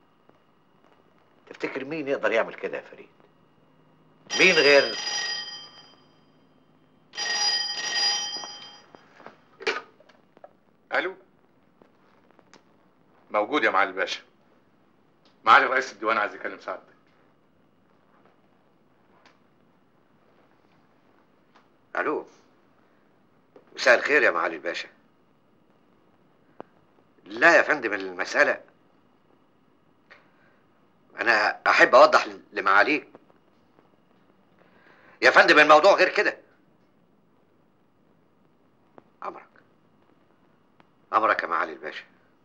تفتكر مين يقدر يعمل كده يا فريد؟ مين غير الو؟ موجود يا معالي الباشا. معالي رئيس الديوان عايز يكلم سعادتك. الو، مساء الخير يا معالي الباشا. لا يا فندم، المسألة أنا أحب أوضح لمعاليك يا فندم، الموضوع غير كده. أمرك يا معالي الباشا.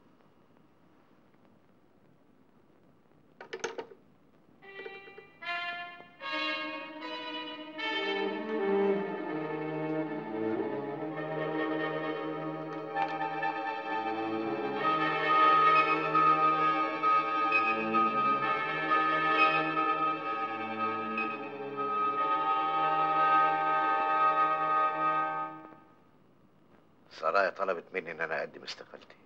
سرايا طلبت مني ان انا اقدم استقالتي.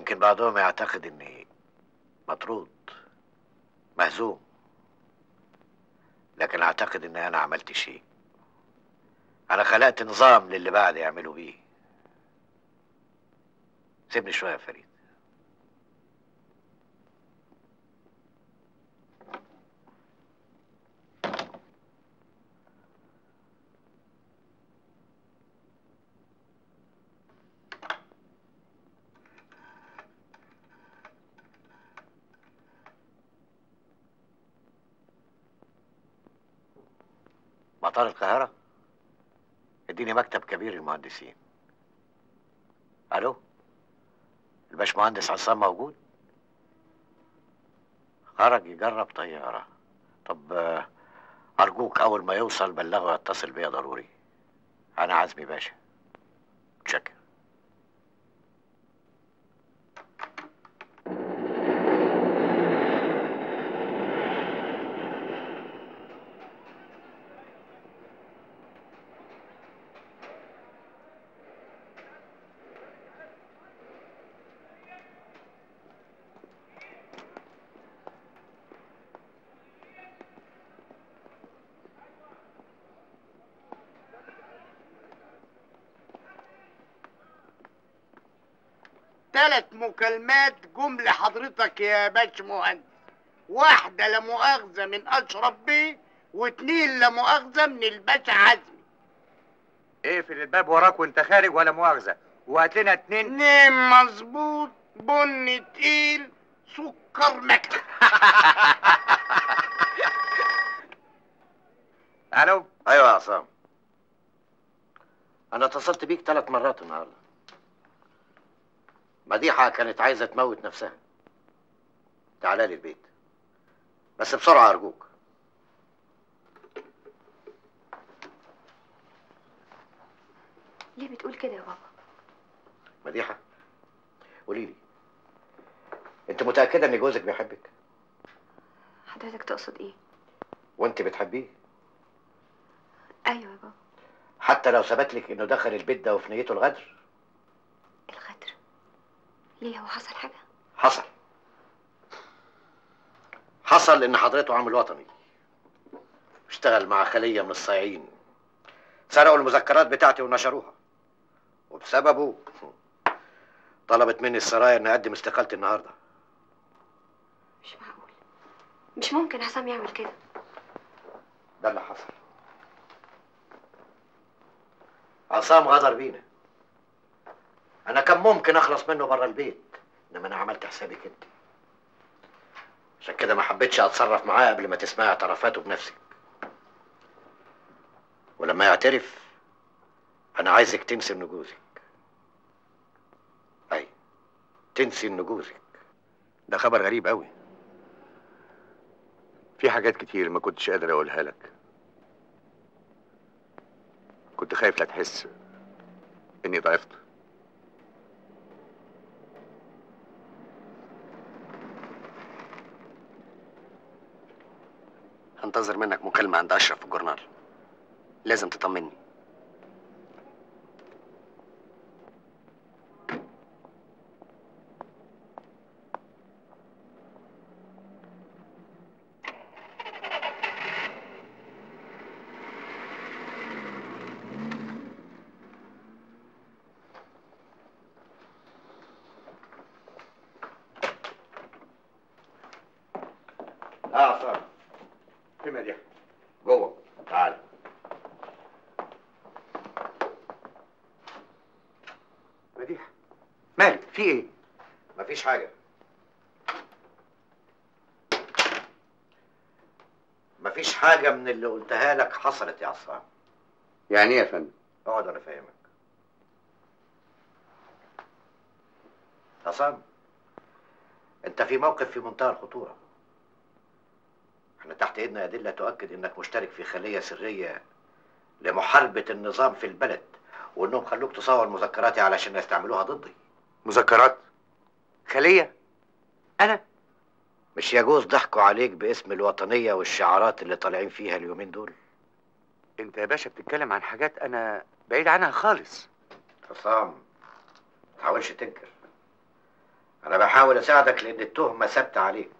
يمكن بعضهم يعتقد اني مطرود مهزوم، لكن اعتقد اني انا عملت شيء. انا خلقت نظام للي بعد يعملوا بيه. سيبني شويه يا فريد. مطار القاهرة، اديني مكتب كبير المهندسين. الو، الباشمهندس عصام موجود؟ خرج يجرب طيارة. طب أرجوك أول ما يوصل بلغه يتصل بيا ضروري. أنا عزمي باشا. متشكر. ثلاث مكالمات جم لحضرتك يا باشمهندس. واحدة لا مؤاخذة من أشرف بيه، واتنين لا مؤاخذة من الباشا عزمي. اقفل الباب وراك وانت خارج ولا مؤاخذة، وهات لنا اتنين مظبوط، بن تقيل، سكر مكتب. الو. ايوه يا عصام، انا اتصلت بيك 3 مرات النهارده. مديحة كانت عايزة تموت نفسها. تعالى لي البيت بس بسرعة أرجوك. ليه بتقول كده يا بابا؟ مديحة، قولي لي، أنت متأكدة إن جوزك بيحبك؟ حضرتك تقصد ايه؟ وأنت بتحبيه؟ ايوه يا بابا. حتى لو ثبت لك إنه دخل البيت ده وفي نيته الغدر؟ الغدر؟ ليه، هو حصل حاجة؟ حصل إن حضرته عامل وطني، اشتغل مع خلية من الصايعين، سرقوا المذكرات بتاعتي ونشروها، وبسببه طلبت مني السرايا إني أقدم استقالتي النهارده. مش معقول، مش ممكن عصام يعمل كده. ده اللي حصل. عصام غدر بينا. أنا كان ممكن أخلص منه بره البيت، إنما أنا عملت حسابك أنت. عشان كده ما حبيتش أتصرف معاه قبل ما تسمعي اعترافاته بنفسك. ولما يعترف أنا عايزك تنسي إنه جوزك. أي، تنسي إنه جوزك. ده خبر غريب قوي. في حاجات كتير ما كنتش قادر اقولها لك. كنت خايف لا تحس اني ضعفت. هنتظر منك مكالمة عند أشرف في الجورنال. لازم تطمني. عصام. فين مديحة؟ جوه. تعال. مديحة، مالك؟ في ايه؟ مفيش حاجة. مفيش حاجة من اللي قلتها لك حصلت يا عصام. يعني ايه يا فندم؟ اقعد انا فاهمك. عصام، انت في موقف في منتهى الخطورة. احنا تحت ايدنا ادلة تؤكد انك مشترك في خلية سرية لمحاربة النظام في البلد، وانهم خلوك تصور مذكراتي علشان يستعملوها ضدي. مذكرات؟ خلية؟ انا؟ مش يجوز ضحكوا عليك باسم الوطنية والشعارات اللي طالعين فيها اليومين دول؟ انت يا باشا بتتكلم عن حاجات انا بعيد عنها خالص. عصام، ما تحاولش تنكر. انا بحاول اساعدك لان التهمه ثابته عليك.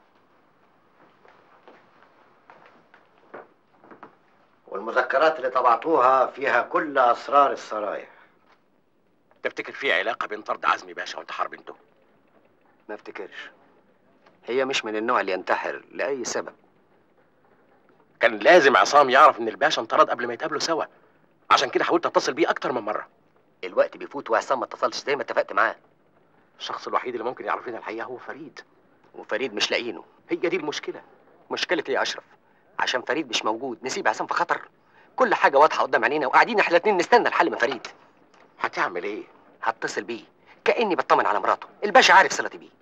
والمذكرات اللي طبعتوها فيها كل اسرار السرايا. تفتكر في علاقه بين طرد عزمي باشا وانتحار بنته؟ ما افتكرش. هي مش من النوع اللي ينتحر لاي سبب. كان لازم عصام يعرف ان الباشا انطرد قبل ما يتقابلوا سوا، عشان كده حاولت اتصل بيه اكتر من مره. الوقت بيفوت وعصام ما اتصلش زي ما اتفقت معاه. الشخص الوحيد اللي ممكن يعرف لنا الحقيقه هو فريد، وفريد مش لاقيينه. هي دي المشكله. مشكله ايه يا اشرف؟ عشان فريد مش موجود نسيب عصام في خطر؟ كل حاجه واضحه قدام عينينا وقاعدين احنا الاتنين نستنى الحل من فريد. هتعمل ايه؟ هتصل بيه كاني بطمن على مراته. الباشا عارف صلتي بيه.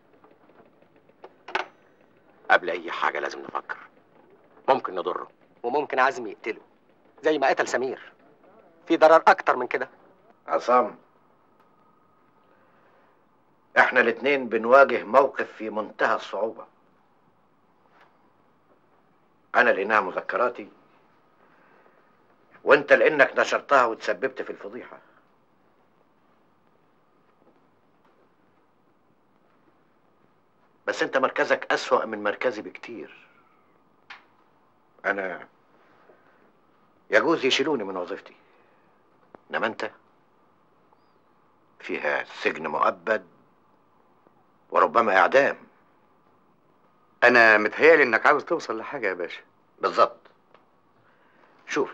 قبل اي حاجه لازم نفكر. ممكن نضره وممكن عزمي يقتله زي ما قتل سمير. في ضرر اكتر من كده. عصام، احنا الاتنين بنواجه موقف في منتهى الصعوبة. انا لانها مذكراتي، وانت لانك نشرتها وتسببت في الفضيحة. بس انت مركزك اسوأ من مركزي بكتير. انا يجوز يشيلوني من وظيفتي، انما انت فيها سجن مؤبد وربما اعدام. انا متهيألي انك عاوز توصل لحاجه يا باشا. بالظبط. شوف،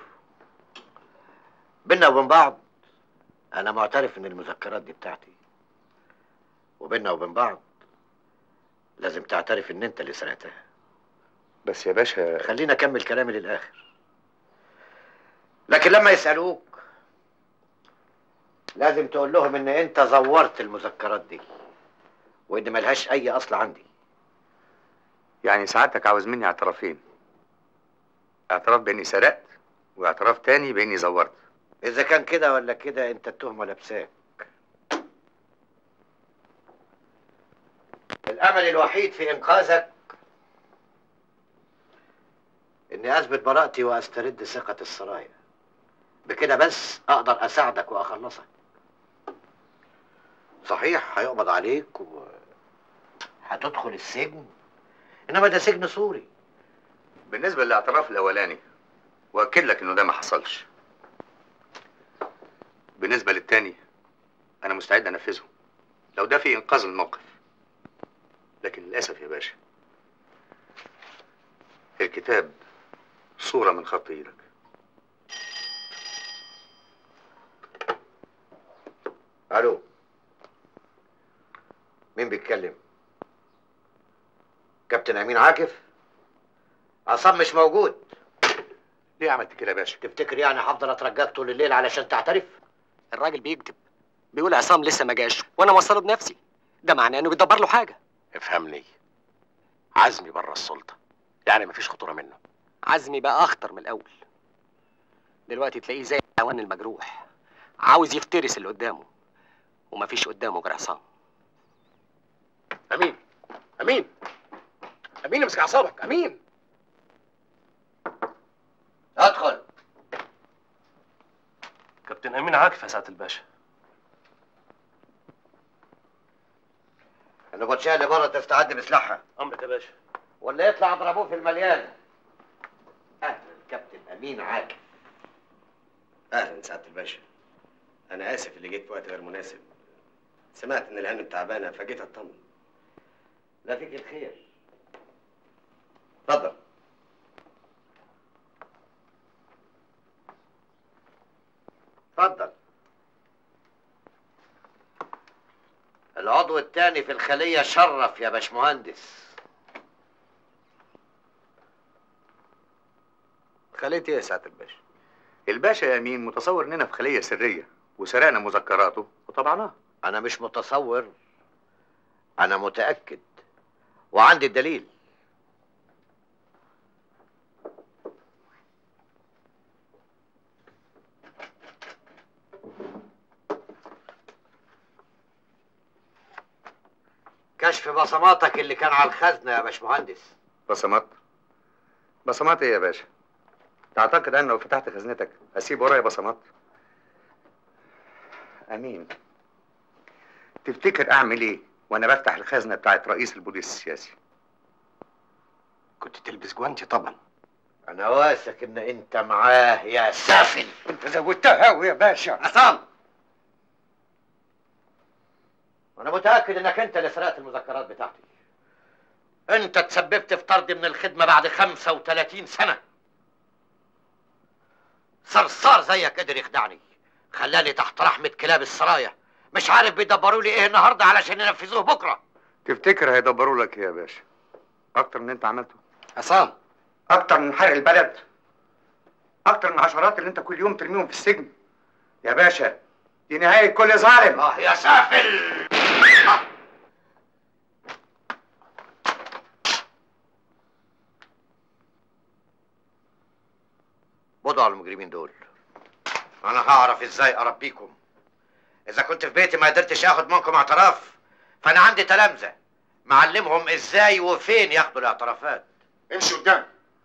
بينا وبين بعض انا معترف ان المذكرات دي بتاعتي، وبينا وبين بعض لازم تعترف ان انت اللي سرقتها. بس يا باشا خلينا اكمل كلامي للاخر. لكن لما يسالوك لازم تقول لهم ان انت زورت المذكرات دي وان ملهاش اي اصل عندي. يعني سعادتك عاوز مني اعترافين، اعتراف باني سرقت واعتراف تاني باني زورت. اذا كان كده ولا كده انت التهمه لابساك. الامل الوحيد في انقاذك اني اثبت براءتي واسترد ثقه السرايا. بكده بس اقدر اساعدك واخلصك. صحيح هيقبض عليك وهتدخل السجن، انما ده سجن سوري. بالنسبه للاعتراف الاولاني واكد لك انه ده ما حصلش. بالنسبه للتاني انا مستعد انفذه لو ده في انقاذ الموقف. لكن للاسف يا باشا الكتاب صوره من خط ايدك. الو، مين بيتكلم؟ كابتن امين عاكف؟ عصام مش موجود. ليه عملت كده يا باشا؟ تفتكر يعني هفضل اترجاك طول الليل علشان تعترف؟ الراجل بيكذب، بيقول عصام لسه ما جاش وانا موصله بنفسي. ده معناه انه بيدبر له حاجه. افهمني، عزمي بره السلطه، يعني مفيش خطوره منه. عزمي بقى اخطر من الاول. دلوقتي تلاقيه زي الحيوان المجروح عاوز يفترس اللي قدامه، ومفيش قدامه غير عصام. امين، امين، امين، امسك اعصابك. امين، ادخل. كابتن امين عاكف يا سعاده الباشا. النبطشيه اللي بره تستعد بسلاحها. امرك يا باشا. ولا يطلع اضربوه في المليان. اهلا كابتن امين عاكف. اهلا سعاده الباشا. انا اسف اللي جيت في وقت غير مناسب. سمعت ان الهانم تعبانه فجيت اطمن. لا فيك الخير. اتفضل. اتفضل. العضو الثاني في الخلية شرف يا باشمهندس. خلية ايه يا سعاده الباشا؟ الباشا يا امين متصور اننا في خليه سريه وسرقنا مذكراته وطبعناها. انا مش متصور، انا متأكد وعندي الدليل. كشف بصماتك اللي كان على الخزنة يا باشمهندس. بصمات؟ بصمات ايه يا باشا؟ تعتقد انا لو فتحت خزنتك اسيب ورايا بصمات؟ امين، تفتكر اعمل ايه وانا بفتح الخزنه بتاعت رئيس البوليس السياسي. كنت تلبس جوانتي طبعا. انا واثق ان انت معاه يا سافل. انت زودتها قوي يا باشا. عصام، وانا متاكد انك انت اللي سرقت المذكرات بتاعتي. انت تسببت في طردي من الخدمه بعد 35 سنه. صرصار زيك قدر يخدعني، خلاني تحت رحمه كلاب السرايا، مش عارف بيدبروا لي ايه النهارده علشان ينفذوه بكره. تفتكر هيدبروا لك ايه يا باشا؟ اكتر من اللي انت عملته. عصام، اكتر من حرق البلد، اكتر من عشرات اللي انت كل يوم ترميهم في السجن. يا باشا دي نهايه كل ظالم. يا سافل. بضعوا على المجرمين دول، انا هعرف ازاي اربيكم. اذا كنت في بيتي ما قدرتش اخد منكم اعتراف، فانا عندي تلامذه معلمهم ازاي وفين ياخدوا الاعترافات. امشي قدام.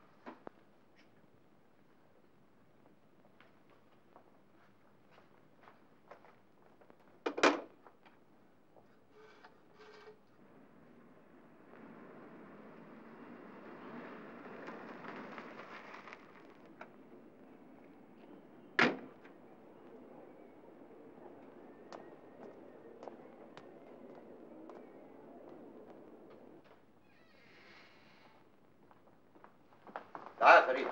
تعال يا فريد،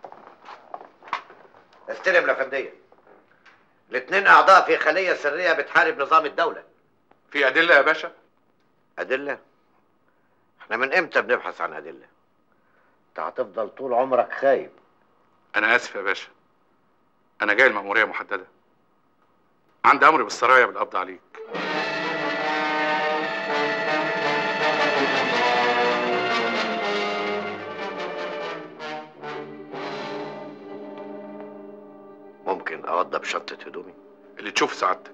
استلم الافنديه. الاثنين اعضاء في خليه سريه بتحارب نظام الدوله. في ادله يا باشا؟ ادله؟ احنا من امتى بنبحث عن ادله؟ انت هتفضل طول عمرك خايب. انا اسف يا باشا، انا جاي المأمورية محدده، عندي امر بالسرايا بالقبض عليك. ممكن اوضب شنطه هدومي؟ اللي تشوف سعادتك.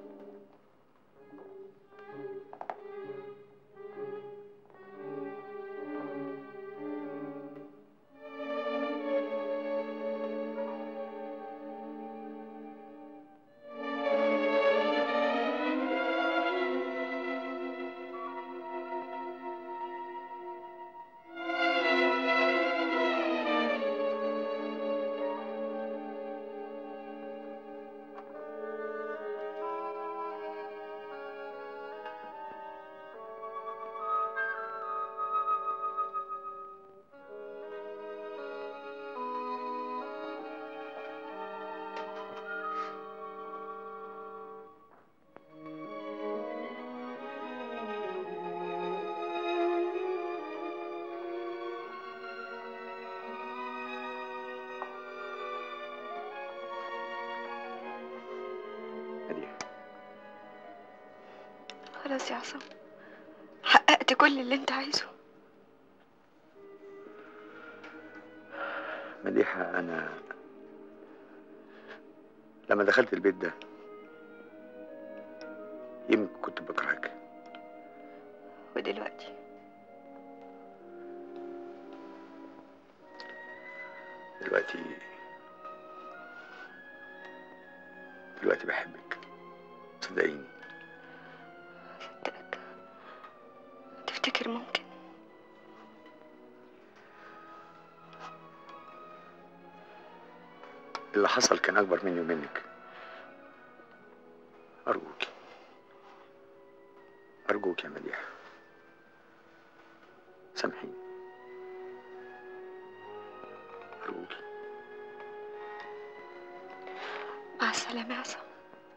خلاص يا عصام، حققت كل اللي انت عايزه. مديحة، أنا لما دخلت البيت ده يمكن كنت بكرهك، ودلوقتي دلوقتي بحبك، صدقيني. صدقك؟ تفتكر ممكن؟ اللي حصل كان أكبر مني ومنك. أرجوك يا مديحة، سامحيني، أرجوك. مع السلامة يا عصام،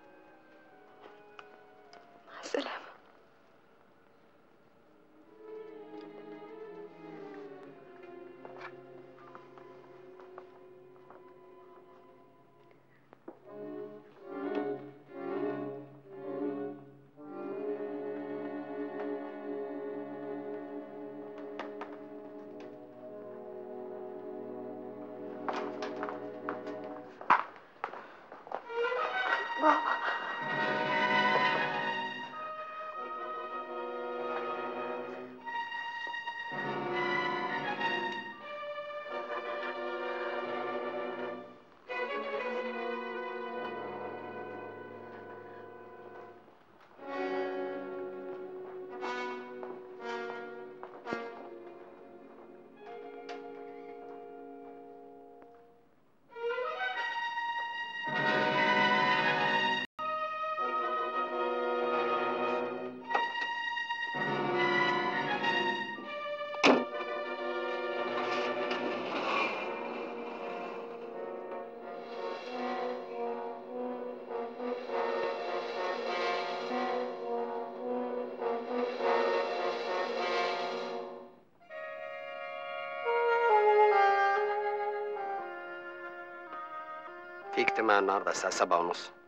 مع السلامة. في اجتماع النهارده الساعه 7:30.